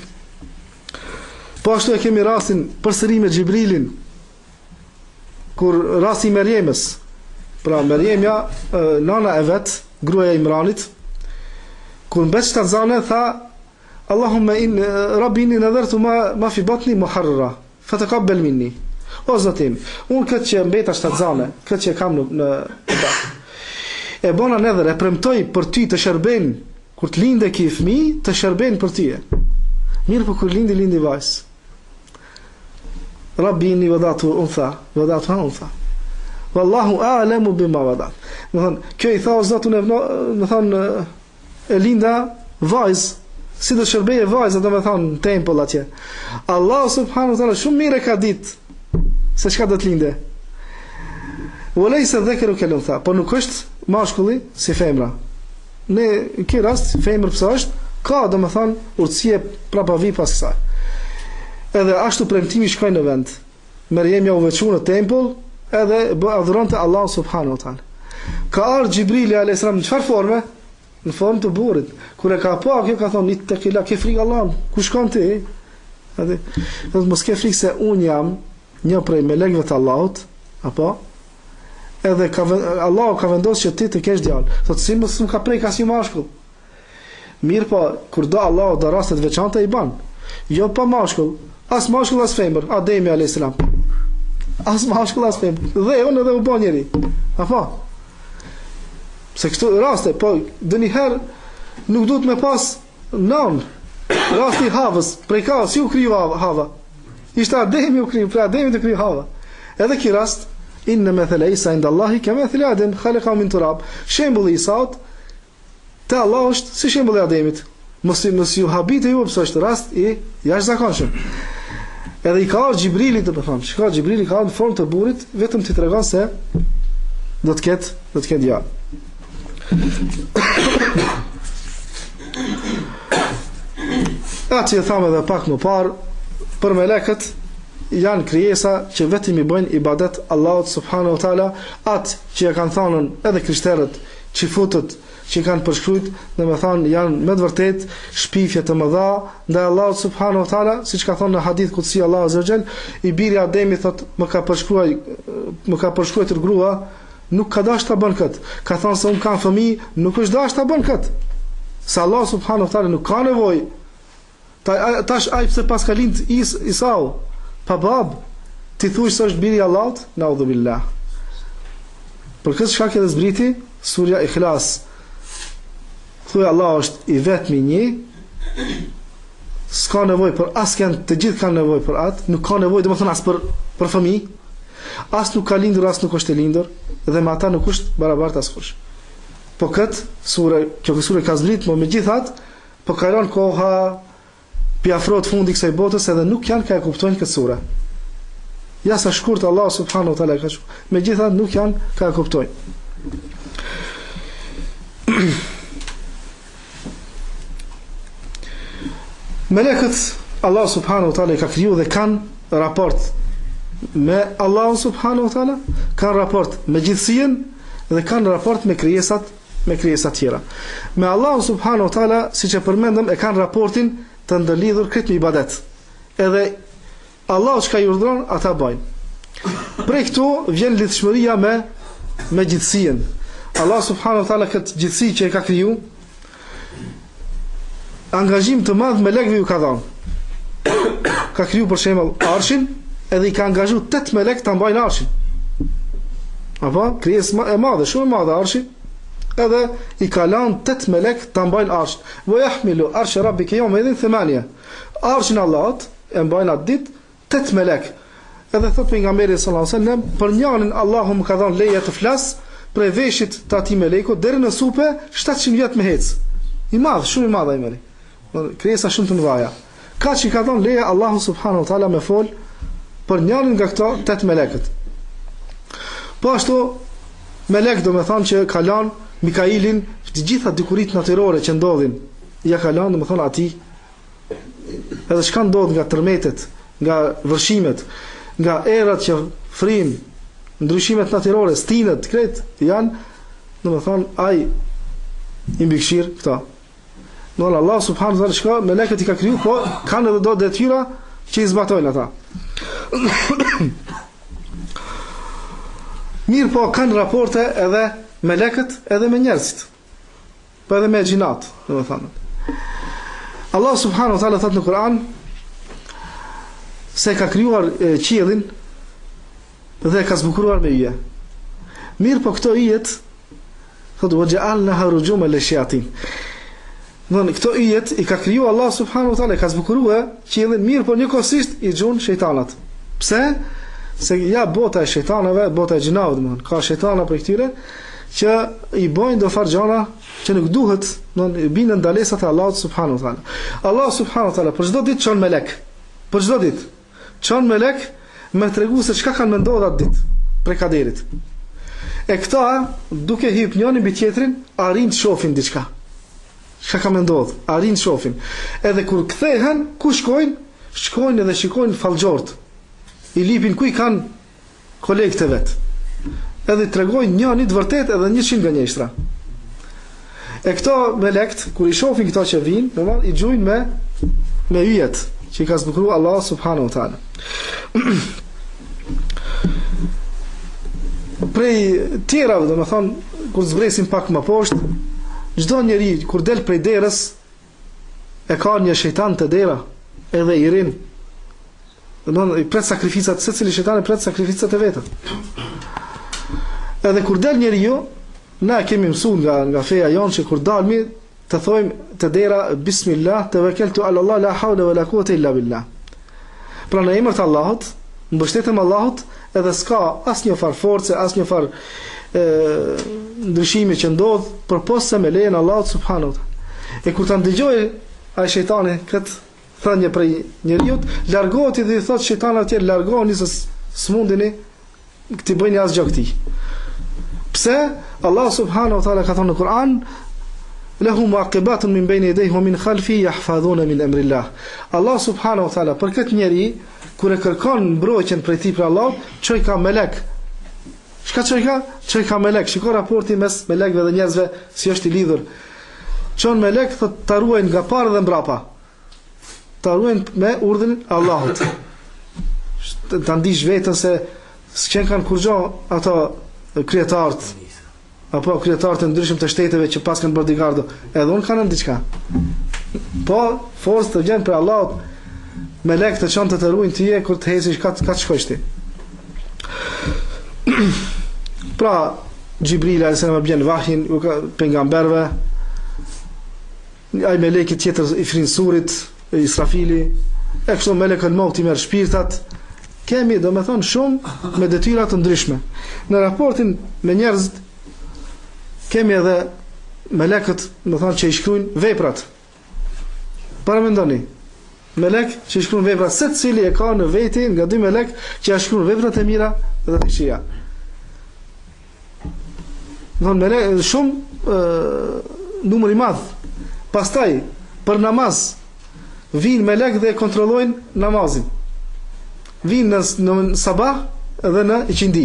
Po ashtu e kemi rastin përsëri me Xhibrilin. Kur rasti i Mariemës. Pra Mariemja, nana e vet, gruaja e Imranit, kur mbet shtazane tha Allahumma in rabbi inni nadhartu ma fi batni muharrara. Fataqabbal minni. O Zotim, unë këtë që mbeta shtatzane, këtë që kam në e bona nedher, e premtoj për ty të shërben, kur të linde ki fëmijë, të shërben për ty. Mirë po kur lindi vajs. Rabbi inni wadatu untha. Wallahu a'lamu bima wadat. Do thon, kjo i tha o Zotun e linda vajz. Si do shërbeje vajza do me thonë në tempull atje. Allah subhanahu wa taala shumë mirë ka ditë se çka do të linde. Walaysa dhakaru kal-untha, po nuk është mashkulli si femra. Në këtë rast femra pse është ka do me thonë urtësie prapavi pas kësaj. Edhe ashtu premtimi shkoi në vend. Mariemja u veçu në tempull edhe adhuronte Allah subhanahu wa taala. Ka ardhur Xhibrili alayhis salam në çfarë forme? Në formë të burrit. Kur e ka pa kjo ka thonë ittaqilla, ke frikë Allahun. Ku shkon ti? Atë, do mos ke frikë se un jam një prej melekëve të Allahut, apo? Edhe Allahu ka vendosur që ti të kesh djalë. Thotë si mos ka prek asnjë mashkull. Mirë po, kur do Allahu do raste të veçanta i ban. Jo pa mashkull, as mashkull as femër, Ademi alayhis salam. As mashkull as femër. Dhe unë edhe u bën njëri. Apo? Se këto raste, po dëniherë nuk duhet me pas nan. Rasti i Havës, prej ka si u kriju Hava. Ishte Ademi u kriju, prej Ademi të kriju Hava. Edhe ky rast, inna mathala Isa inda Allahi kamathali Adem khalaqa min turab. Shembulli i Isaut te Allah është si shembulli i Ademit. Mos ju habite ju, pse është rast i jashtëzakonshëm. Edhe i ka Xhibrili të thonë, shikoj Xhibrili ka në formë të burrit, vetëm ti tregon se do të ketë djalë. Atë që thamë edhe pak më parë, për melekët janë krijesa që vetëm i bëjnë ibadet Allahut subhanahu wa taala, atë që e kanë thënë edhe krishterët, xifutët që kanë përshkruajt, domethënë janë me të vërtetë shpifje të mëdha ndaj Allahut subhanahu wa taala, siç ka thënë në hadith kutsi Allahu azza wa jall, i biri Ademi thotë më ka përshkruar grua, nuk ka dashur ta bën kët. Ka thënë se un kam fëmijë, nuk është dashur ta bën kët. Se Allah subhanahu wa taala nuk ka nevojë. Tash ai pse pas ka lind Isau pa bab, ti thuaj se është biri i Allahut, naudhu billah. Për këtë shkak edhe zbriti surja Ikhlas. Thuaj Allah është i vetmi një, s'ka nevojë për askën, të gjithë kanë nevojë për atë, nuk ka nevojë domethënë as për fëmijë, as nuk ka lindur, as nuk është e lindur, dhe me ata nuk është barabart askush. Po këtë kjo sure ka zbrit, po megjithatë, po kalon koha pjafrot fundi kësaj botës edhe nuk janë ka e kuptojnë këtë sure. Ja sa shkurt Allah subhanahu wa taala ka thënë. Megjithatë nuk janë ka e kuptojnë. Melekët Allah subhanahu wa taala ka kriju dhe kanë raport me Allah subhanahu wa taala, kanë raport me gjithësinë dhe kanë raport me krijesat tjera. Me Allah subhanahu wa taala, siç e përmendëm, e kanë raportin të ndërlidhur këtë me ibadet. Edhe Allah çka i urdhëron, ata bëjnë. Prej këtu vjen lidhshmëria me gjithësinë. Allah subhanahu wa taala këtë gjithësi që e ka kriju, angazhim të madh me melekëve ju ka dhënë. Ka kriju për shembull arshin, edhe i ka angazhuar 8 melek ta mbajnë arshin. Apo krijesë e madhe, shumë e madhe arshi, edhe i ka lënë 8 melek ta mbajnë arshin. Wa yahmilu arsha rabbika yawma idhin 8. Arshin Allahut e mbajnë atë ditë 8 melek. Edhe thot pejgamberi sallallahu alajhi wasallam, për njërin Allahu më ka dhënë leje të flas prej veshit të atij meleku deri në supe 700 vjet me hec. I madh, shumë i madh ai melek. Krijesa shumë të mëdha. Ka që ka dhënë leje Allahu subhanahu wa taala me fol për njërin nga këto 8 melekët. Po ashtu melek do me thonë që ka lanë Mikailin të gjitha dikurit natyrore që ndodhin, ja ka lanë do me thonë ati, edhe çka ndodh nga tërmetet, nga vërshimet, nga erat që frin, ndryshimet natyrore, stinët, kret janë do me thonë ai i mbikëqir këta. Në Allah subhanahu wa taala shka melekët i ka kriju, po kanë edhe do detyra që i zbatojnë ata. Mirë po kanë raporte edhe melekët edhe me njerëzit, po edhe me xhinat, domethënë. Allah subhanahu wa taala thot në Kur'an se ka krijuar qiellin dhe ka zbukuruar me yje. Mirë po këto yjet thot waja'alnaha rujuman lishayatin. Në këto yjet i ka kriju Allah subhanahu wa taala, ka zbukuruar qiellin, mirë po njëkohësisht i xhun shejtanat. Pse? Se ja bota e shejtanëve, bota e xhinave, domethënë, ka shejtana për këtyre që i bojnë do farë gjana që nuk duhet, i binë ndalesat e Allahut subhanahu wa taala. Allah subhanahu wa taala për çdo ditë çon melek. Për çdo ditë çon melek me tregu se çka kanë menduar atë ditë për kaderit. E këta duke hip njëri mbi tjetrin, arrin të shohin diçka. Çka ka menduar, arrin të shohin. Edhe kur kthehen, ku shkojnë? Shkojnë edhe shikojnë fallxhort. I lipin ku i kanë kolegët e vet. Edhe i tregojnë njëri të vërtet edhe 100 gënjeshtra. E këto melekt kur i shohin këto që vinë, domethënë i gjujnë me yjet që i ka zbukuruar Allah subhanahu wa taala. Prej tjera, domethënë kur zbresin pak më poshtë, çdo njeri kur del prej derës e ka një shejtan të dera, edhe i rin. I pret sakrificat, secili shejtan e pret sakrificat e veta. Edhe kur del njeriu, Na kemi mësuar nga feja jonë që kur dalmi të thojmë të dera bismillah tawakkaltu ala Allah la hawla wala quwata illa billah. Pra në emër të Allahut, mbështetem Allahut, edhe s'ka asnjë far force, asnjë far ndryshimi që ndodh përposë me lejen e Allahut subhanahu wa taala. E kur ta dëgjoj ai shejtani këtë thënie prej njeriu, largohet dhe i thotë shejtanit atje largohuni se s'mundeni të bëjni asgjë këtij. Pse? Allah subhanahu wa taala ka thënë në Kur'an lahu mu'aqibatun min bayni yadayhi wa min khalfihi yahfazuna min amrillah. Allah subhanahu wa taala për këtë njeri kur e kërkon mbrojtjen prej tij për Allah, çoj ka melek. Çka çoj ka? Çoj ka melek. Shikoj raporti mes melekëve dhe njerëzve si është i lidhur. Çon melek thot ta ruajnë nga parë dhe mbrapa. Ta ruajnë me urdhrin e Allahut. Ta ndish veten se s'kan kanë kurrë ato krijetarët apo krijetarët e ndryshëm të shteteve që pas kanë bodyguardo, edhe unë kanë diçka. Po, forcë të gjen për Allahut, melek të çon të ruajnë tyje kur të hecish ka shkojsh ti. Pra, Gjibril alayhis salam bën vahjin pejgamberëve, ai meleki tjetër i frinsurit, Israfili, e kështu melekul maut i merr shpirtat. Kemi, do me thonë, shumë me detyra të ndryshme. Në raportin me njerëzit, kemi edhe melekët, me thonë, që i shkruajnë veprat. Para mendoni, melek që i shkruajnë veprat, se cili e ka në veti nga dy melek që i shkruajnë veprat e mira dhe të këqija. Thonë, melek, shumë numër i madh. Pastaj, për namaz, vinë melek dhe kontrollojnë namazin. Vinë në sabah edhe në iqindi.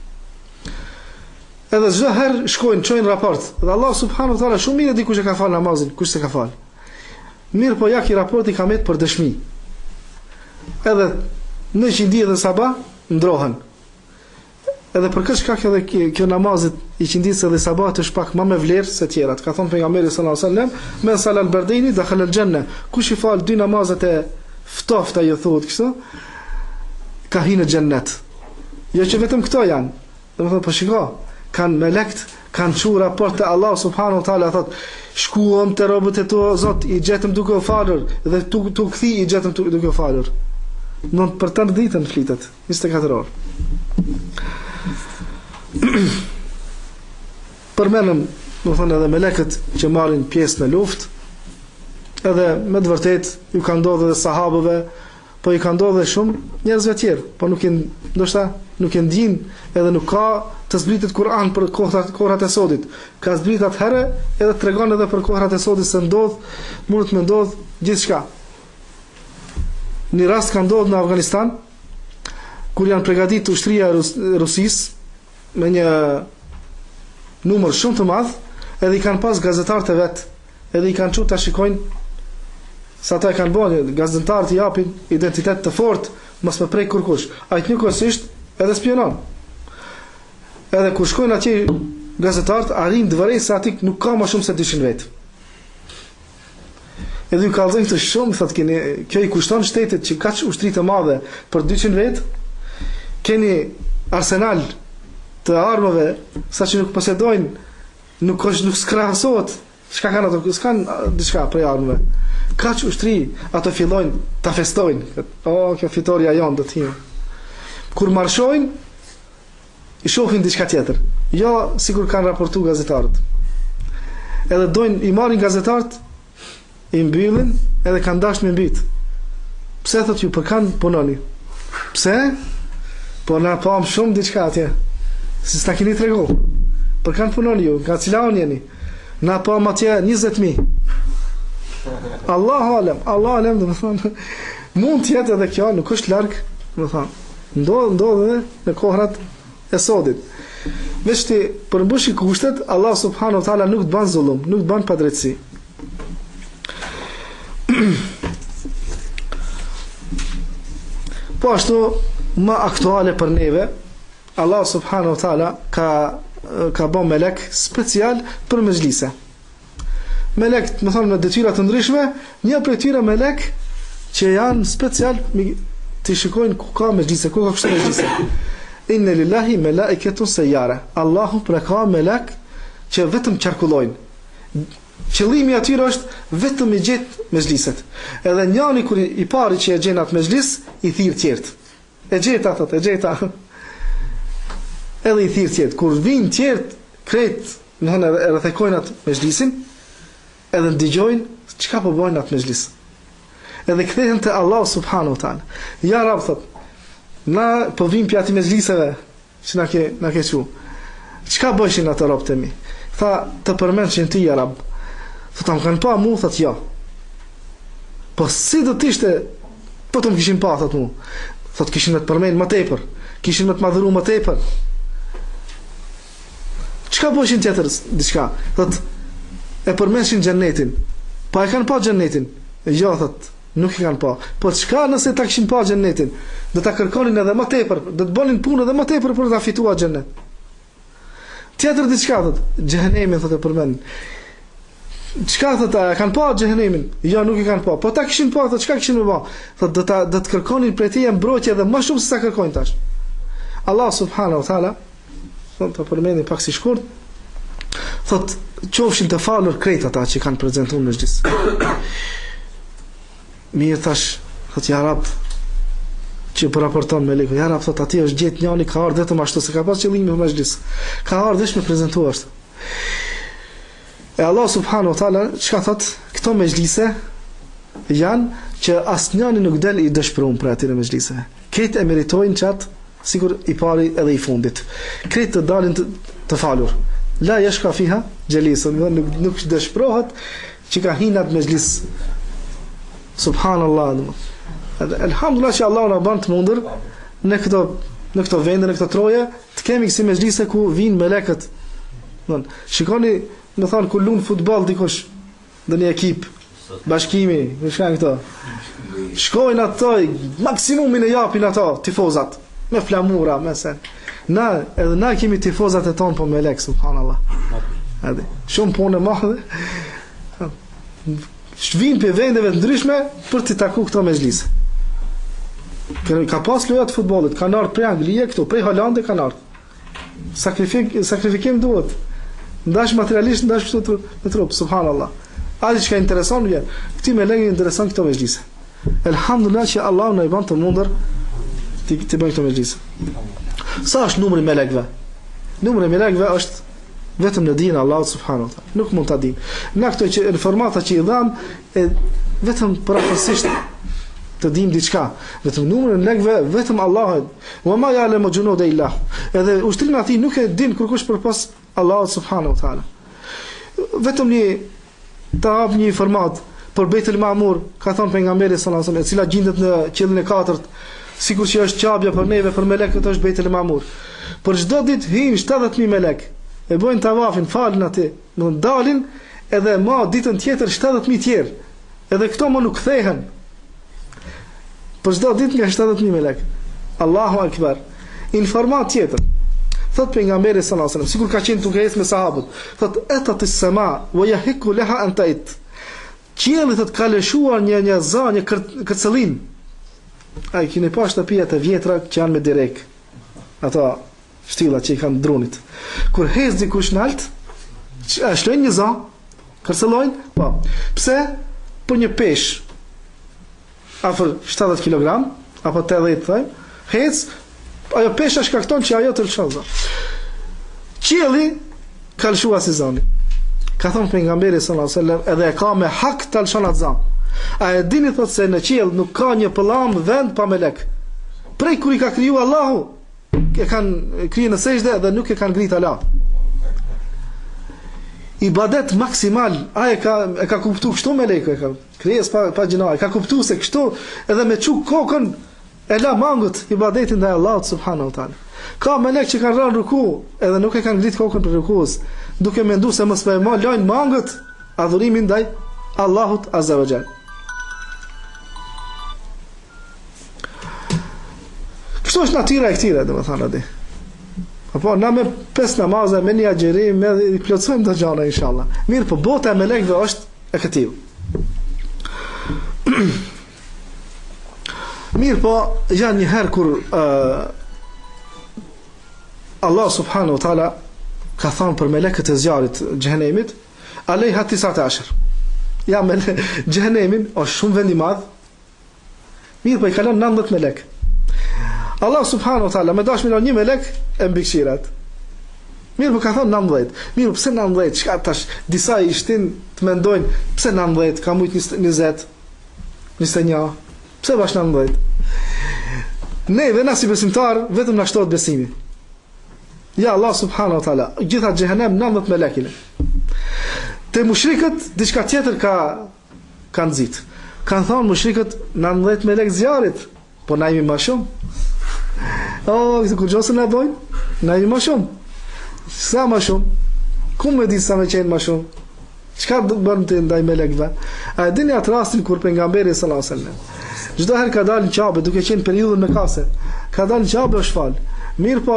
Edhe çdo herë shkojnë, çojnë raport. Dhe Allah subhanahu wa taala shumë mirë di kush e ka fal namazin, kush s'e ka fal. Mirë, po ja ki raporti ka met për dëshmi. Edhe në iqindi dhe sabah ndrohen. Edhe për këtë shkak edhe kjo namazit iqindis dhe sabahat është pak më me vlerë se tjerat. Ka thënë pejgamberi sallallahu alajhi wasallam, "Men salal bardini dakhala al-janna." Kush i fal dy namazet e ftofta, ju thuhet kështu, ka hyrë në xhennet. Jo që vetëm këto janë. Domethënë po shiko, kanë melekt, kanë çu raport te Allah subhanahu wa taala, thotë, "Shkuam te robët e tu, Zot, i gjetëm duke u falur dhe tu kthi i gjetëm duke u falur." Non për të ditën flitet, 24 orë. Përmenëm, do thonë, edhe melekët që marrin pjesë në luftë, edhe me të vërtet ju ka ndodhur edhe sahabëve, po i ka ndodhur shumë njerëzve tjerë, po ndoshta nuk e ndjin, edhe nuk ka të zbritet Kur'an për kohrat e sodit. Ka zbritet atëherë edhe tregon edhe për kohrat e sodit se ndodh, mund të më ndodh gjithçka. Një rast ka ndodhur në Afganistan, kur janë përgatitur ushtria e Rusisë me një numër shumë të madh, edhe i kanë pas gazetarët e vet, edhe i kanë çuar ta shikojnë sa ata kanë bërë, gazetarët i japin identitet të fortë, mos më prej kurkush. Ai njëkohësisht edhe spionon. Edhe kur shkojnë atje gazetarët arrin të vërej se aty nuk ka më shumë se 200 vet. Edhe ju kallëzojnë të shumë, thotë keni, kjo i kushton shtetit që kaq ushtri të madhe për 200 vet, keni arsenal të armëve, saqë nuk posedojnë, nuk skrahasohet, çka kanë ato, s'kan diçka për armëve. Kaq ushtri, ato fillojnë ta festojnë. O, kjo fitoria jonë do të himë. Kur marshojnë, i shohin diçka tjetër. Jo, sikur kanë raportu gazetarët. Edhe dojnë, i marrin gazetarët, i mbyllin, edhe kanë dashur me mbyt. Pse thot ju për kanë punoni? Pse? Po na pam shumë diçka atje. Si s'ta keni tregu. Për kanë punoni ju, nga cila unë jeni. Na pam atje 20.000. Allahu alem, do të thonë, mund të jetë edhe kjo, nuk është larg, do të thonë. Ndodh edhe në kohrat e sodit. Veç ti përmbushi kushtet, Allah subhanahu wa taala nuk të bën zullum, nuk të bën padrejtësi. Po ashtu më aktuale për neve, Allah subhanahu wa taala ka bën melek special për mezhlise. Melek, më thonë, me detyra të ndryshme, një prej tyre melek që janë special të shikojnë ku ka mezhlise, ku ka kështu mezhlise. Inna lillahi malaikatun sayyara. Allahu pra ka melek që vetëm qarkullojnë. Qëllimi atyre është vetëm i gjetë mezhliset. Edhe njani kur i pari që e gjen atë mezhlis, i thirr tjerët. E gjeta thot, e gjeta. Edhe i thirr tjerët. Kur vinë tjerët, krejt, e rrethekojnë atë mezhlisin, edhe ndigjojnë çka po bojnë atë mezhlis. Edhe kthehen te Allah subhanahu wa taala. Ja Rab thot, na po vim pi aty mezhliseve që na ke çu. Çka bëshin ato robët e mi? Tha, të përmendëshin ti ja Rab. Thot, më kanë pa mu, thot, ja. Po si do t'ishte, po të më kishin pa, thot mu. Thot, kishin me të përmend më tepër, kishin me të madhëru më tepër. Çka bëshin tjetër, diçka? Thot, e përmendëshin xhennetin. Pa e kanë pa xhennetin. Jo, thot, nuk e kanë pa. Po çka nëse ta kishin pa xhennetin? Do ta kërkonin edhe më tepër, do të bënin punë edhe më tepër për ta fituar xhennet. Tjetër diçka thot, xhenemin thot e përmend. Çka thot, kanë pa xhenemin? Jo, nuk e kanë pa. Po ta kishin pa, thot, çka kishin më bë? Thot, do të kërkonin prej teje mbrojtje edhe më shumë se sa kërkojnë tash. Allah subhanahu wa taala, thot të përmendin pak si shkurt, thot, qofshin të falur krejt ata që kanë prezantuar në xhis. Mirë thash, thot ja Rab, që po raporton me lekun. Ja Rab thot, aty është gjetë njëri ka ardhur vetëm ashtu se ka pas qëllimi me mezhlis. Ka ardhur vetëm me prezantuar ashtu. E Allah subhanahu wa taala çka thot, këto mezhlise janë që asnjëri nuk del i dëshpëruar për atyre mezhlise. Këtë e meritojnë çat, sikur i pari edhe i fundit. Këtë të dalin të falur. La yashqa fiha jalisun, nuk dëshpërohet që ka hinat mezhlis. Subhanallah. Elhamdulillah që Allah na bën të mundur në këto vende, në këto troje, të kemi kësi mezhlise ku vinë melekët. Shikoni, më thonë, ku lun futboll dikush, në një ekip, bashkimi, në shkanë këto. Shkojnë ato, maksimumin e japin ato, tifozat, me flamura, me sen. Edhe na kemi tifozat e tonë po melek, subhanallah. Shumë punë e madhe. Vinë për vendeve të ndryshme për të taku këto mezhlise. Ka pas lojat të futbollit, kanë ardhur prej Anglie këtu, prej Holande kanë ardhur. Sakrifikim duhet. Ndash materialisht, ndash këtu me trup, subhanallah. Ai që ka intereson vjen. Këti me lejë intereson këto mezhlise. Elhamdulillah që Allah na i bën të mundur të bëjmë këto mezhlise. Sa është numri i melekëve? Numri i melekëve është vetëm në dinë Allahu subhanahu wa taala. Nuk mund ta dim. Na këto që informata që i dham vetëm përafërsisht të dim diçka. Vetëm numrin e melekëve vetëm Allahu. Wa ma ya'lamu junuda illa. Edhe ushtrimin aty nuk e din kurkush përpas Allahu subhanahu wa taala. Vetëm të hap një informat për Beitul Ma'mur, ka thënë pejgamberi sallallahu alajhi wasallam, e cila gjendet në qiellin e katërt, sikur që është qabja për neve, për melekët është Beitul Ma'mur. Për çdo ditë hin 70.000 melek. E bojnë tavafin, falin aty, do dalin edhe ma ditën tjetër 70.000 tjerë. Edhe këto më nuk kthehen. Për çdo ditë nga 70.000 melek. Allahu akbar. Informat tjetër. Thot pejgamberi sallallahu alajhi wasallam, sikur ka qenë duke ecë me sahabët, thot atat as-sama wa yahiku laha an tait. Qielli thot ka lëshuar një zë, një kërcëllim. Ai keni pa shtëpia të vjetra që janë me direk. Ato shtyllat që i kanë drunit. Kur hez dikush nalt, shlojnë një zë, kërcëllojnë, po. Pse? Për një pesh afër 70 kg apo 80 thoj, hez, ajo pesha shkakton që ajo të lëshon. Qielli ka lëshuar si zani. Ka thënë pejgamberi sallallahu alajhi wasallam, edhe e ka me hak të lëshon atë zan. A e dini thot se në qiell nuk ka një pëllam vend pa melek. Prej kur i ka kriju Allahu, e kanë kriju në sejdë dhe nuk e kanë ngrit ala. Ibadet maksimal, a e ka kuptu kështu melekë, e ka krijes pa gjinaj, ka kuptu se kështu edhe me çu kokën e la mangut ibadetin ndaj Allahut subhanahu wa taala. Ka melek që kanë rënë ruku edhe nuk e kanë ngrit kokën për rukus, duke menduar se mos më lajnë mangët adhurimin ndaj Allahut azza wa jall. Kështu është natyra e këtyre, domethënë atë. Apo na me 5 namaze, me një agjerim, me i plotësojmë të gjana inshallah. Mirë, po bota e melekëve është e këtij. Mirë, po janë një herë kur Allah subhanahu wa taala ka thonë për melekët e zjarit xhehenemit, alejha 19. Ja me xhehenemin është shumë vend i madh. Mirë, po i kalon 90 melek. Allah subhanahu wa taala me dash milon një melek e mbikëqirat. Mirë, po ka thonë 90. Mirë, pse 90? Çka tash disa i shtin të mendojnë, pse 90? Ka mujt 20, 21. Pse bash 90? Neve na si besimtar vetëm na shtohet besimi. Ja Allah subhanahu wa taala, gjitha xhehenem 90 melekine. Te mushrikët diçka tjetër ka nxit. Kan thonë mushrikët 90 melek zjarit, po na jemi më shumë. Kur gjosën na bojnë, na jemi më shumë. Sa më shumë? Ku më di sa më qenë më shumë? Çka do bën ti ndaj melekëve? A dini atë rastin kur pejgamberi sallallahu alajhi wasallam çdo herë ka dalë në Kabe, duke qenë periudhën me kase, ka dalë në Kabe është fal. Mirë, po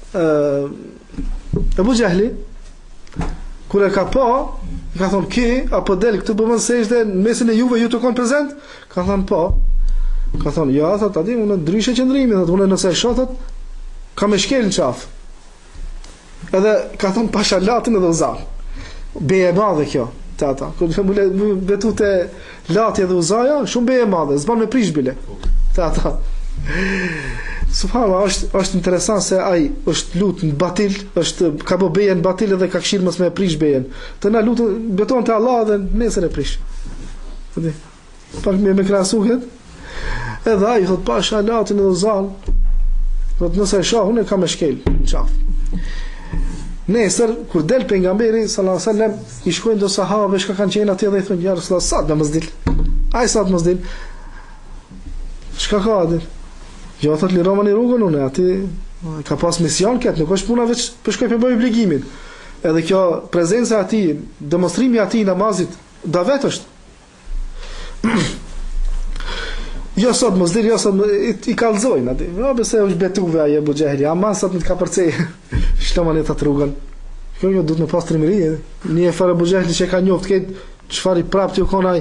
Abu Jahli kur e ka pa, ka thonë ki apo del këtu bëmën sejdë në mesin e juve, ju të konë prezent? Ka thonë po. Ka thonë ja, thot aty unë ndryshe qëndrimi, thot unë nëse e shotot ka me shkel në qaf. Edhe ka thonë pasha latin edhe uzar. Beje e madhe kjo të ata. Kër betu të latje dhe uzaja, shumë beje e madhe, zban me prish bile të ata. Subhanallah, është interesant se ai është lutë në batil, ka bë bejen në batil edhe ka këshirë mos me prish bejen. Të na lutë, beton të Allah dhe nesër e prish. Pak me krasuhet. Edhe ai thot pasha latin edhe uzan. Thot nëse e shoh unë kam me shkel në qaf. Nesër kur del pejgamberi sallallahu alajhi wasallam, i shkojnë do sahabe që kanë qenë atje dhe i thonë ja Rasulullah sa të mos dil. Ai sa të mos dil. Çka ka atë? Jo thot liromani rrugën unë aty ka pas mision këtë, nuk është puna veç për shkoj për bëj obligimin. Edhe kjo prezenca e tij, demonstrimi i tij namazit, davet është. Jo sot mos dil, jo sot i kallzojnë aty. Jo pse është betuve ai Abu Jahli, ama sot nuk ka përcej. Shlomani ta rrugën. Kjo duhet me pas trimëri. Një farë Abu Jahli që ka njoft këtë çfarë i prapti u konaj.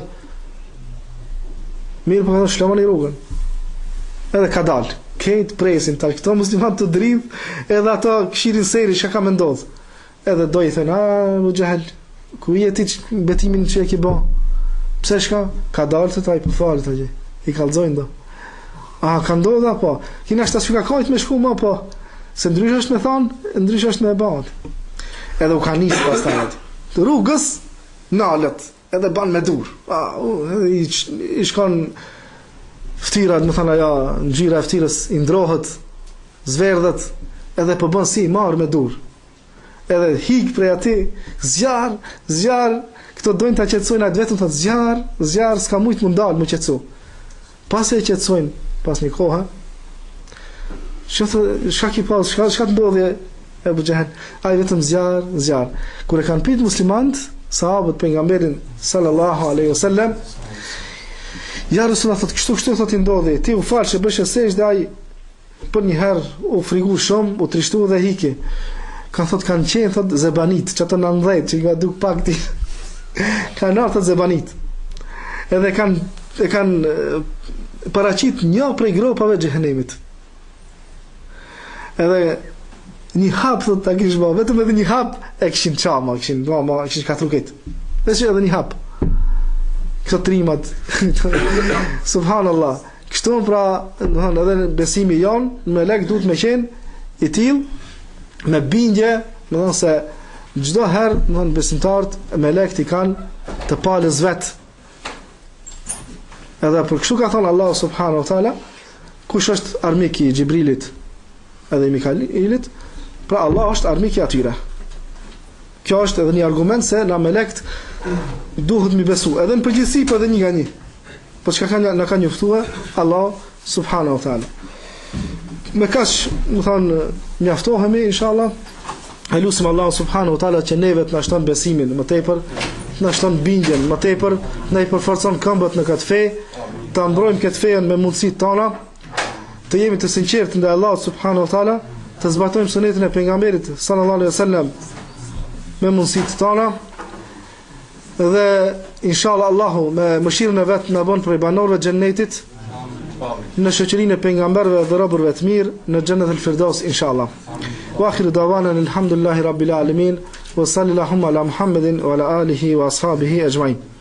Mirë po shlomani rrugën. Edhe ka dal. Këtë presin tal këto musliman të dridh, edhe ato këshirin seri çka ka mendon. Edhe do i thënë, Abu Jahl, ku je ti betimin që e ke bë? Pse shka? Ka dalë të taj për falet atje. I kallzojnë do. Ka ndodhur apo? Kina shtas fika kajt me shku më po. Se ndrysh është me thonë, ndrysh është me bat. Edhe u ka nisë pastaj aty. Të rrugës nalët, edhe ban me dur. I shkon ftyrat, më thënë ajo, ngjyra e ftyrës i ndrohet, zverdhet, edhe po bën si marr me dur. Edhe hik prej aty, zjarr, këto dojnë ta qetësojnë atë vetëm thotë zjarr, s'ka mujt më ndal më qetësu. Pas e qetësojnë, pas një kohë, shka ki pas, shka të ndodhje e Abu Jahl, ai vetëm zjarr. Kur e kanë pyet muslimanët, sahabët pejgamberin sallallahu alaihi wasallam, ja Rasulullah thotë kështu thotë i ndodhi, ti u fal që bësh sejdë, ai për një herë u frigu shumë, u trishtu dhe hiki. Kanë qenë thotë zebanit, që ato 90 që nga duk pak ti. Kanë ardhur zebanit. Edhe kanë paraqit një prej gropave të xhehenemit. Edhe një hap thotë ta kish bë, vetëm edhe një hap e kishin çama, kishin katër këtë. Vetë edhe një hap. Këto trimat. Subhanallah. Kështu pra, domthonë edhe besimi jon, melek duhet me qenë i tillë me bindje, domthonë se çdo herë domthonë besimtarët melekët i kanë të palës vet. Edhe për kështu ka thënë Allah subhanahu wa taala, kush është armiki i Xhibrilit edhe i Mikailit, pra Allah është armiki i atyre. Kjo është edhe një argument se na melekt duhet mi besu, edhe në përgjithësi po edhe një nga një. Po çka na ka njoftuar Allah subhanahu wa taala. Me kaq, më thonë, mjaftohemi inshallah. Elusim Allah subhanahu wa taala që neve të na shton besimin më tepër, na shton bindjen më tepër, na i përforcon këmbët në këtë fe, ta mbrojmë këtë fenë me mundësitë tona, të jemi të sinqertë ndaj Allahut subhanahu wa taala, të zbatojmë sunetin e pejgamberit sallallahu alaihi wasallam me mundësitë tona. Dhe inshallah Allahu me mëshirën e vet na bën prej banorëve të xhennetit, në shoqërinë e pejgamberëve dhe robërve të mirë në xhennet el-Firdaus inshallah. Wa akhiru dawana alhamdulillahi rabbil alamin wa sallallahu ala Muhammedin wa ala alihi wa ashabihi ajma'in.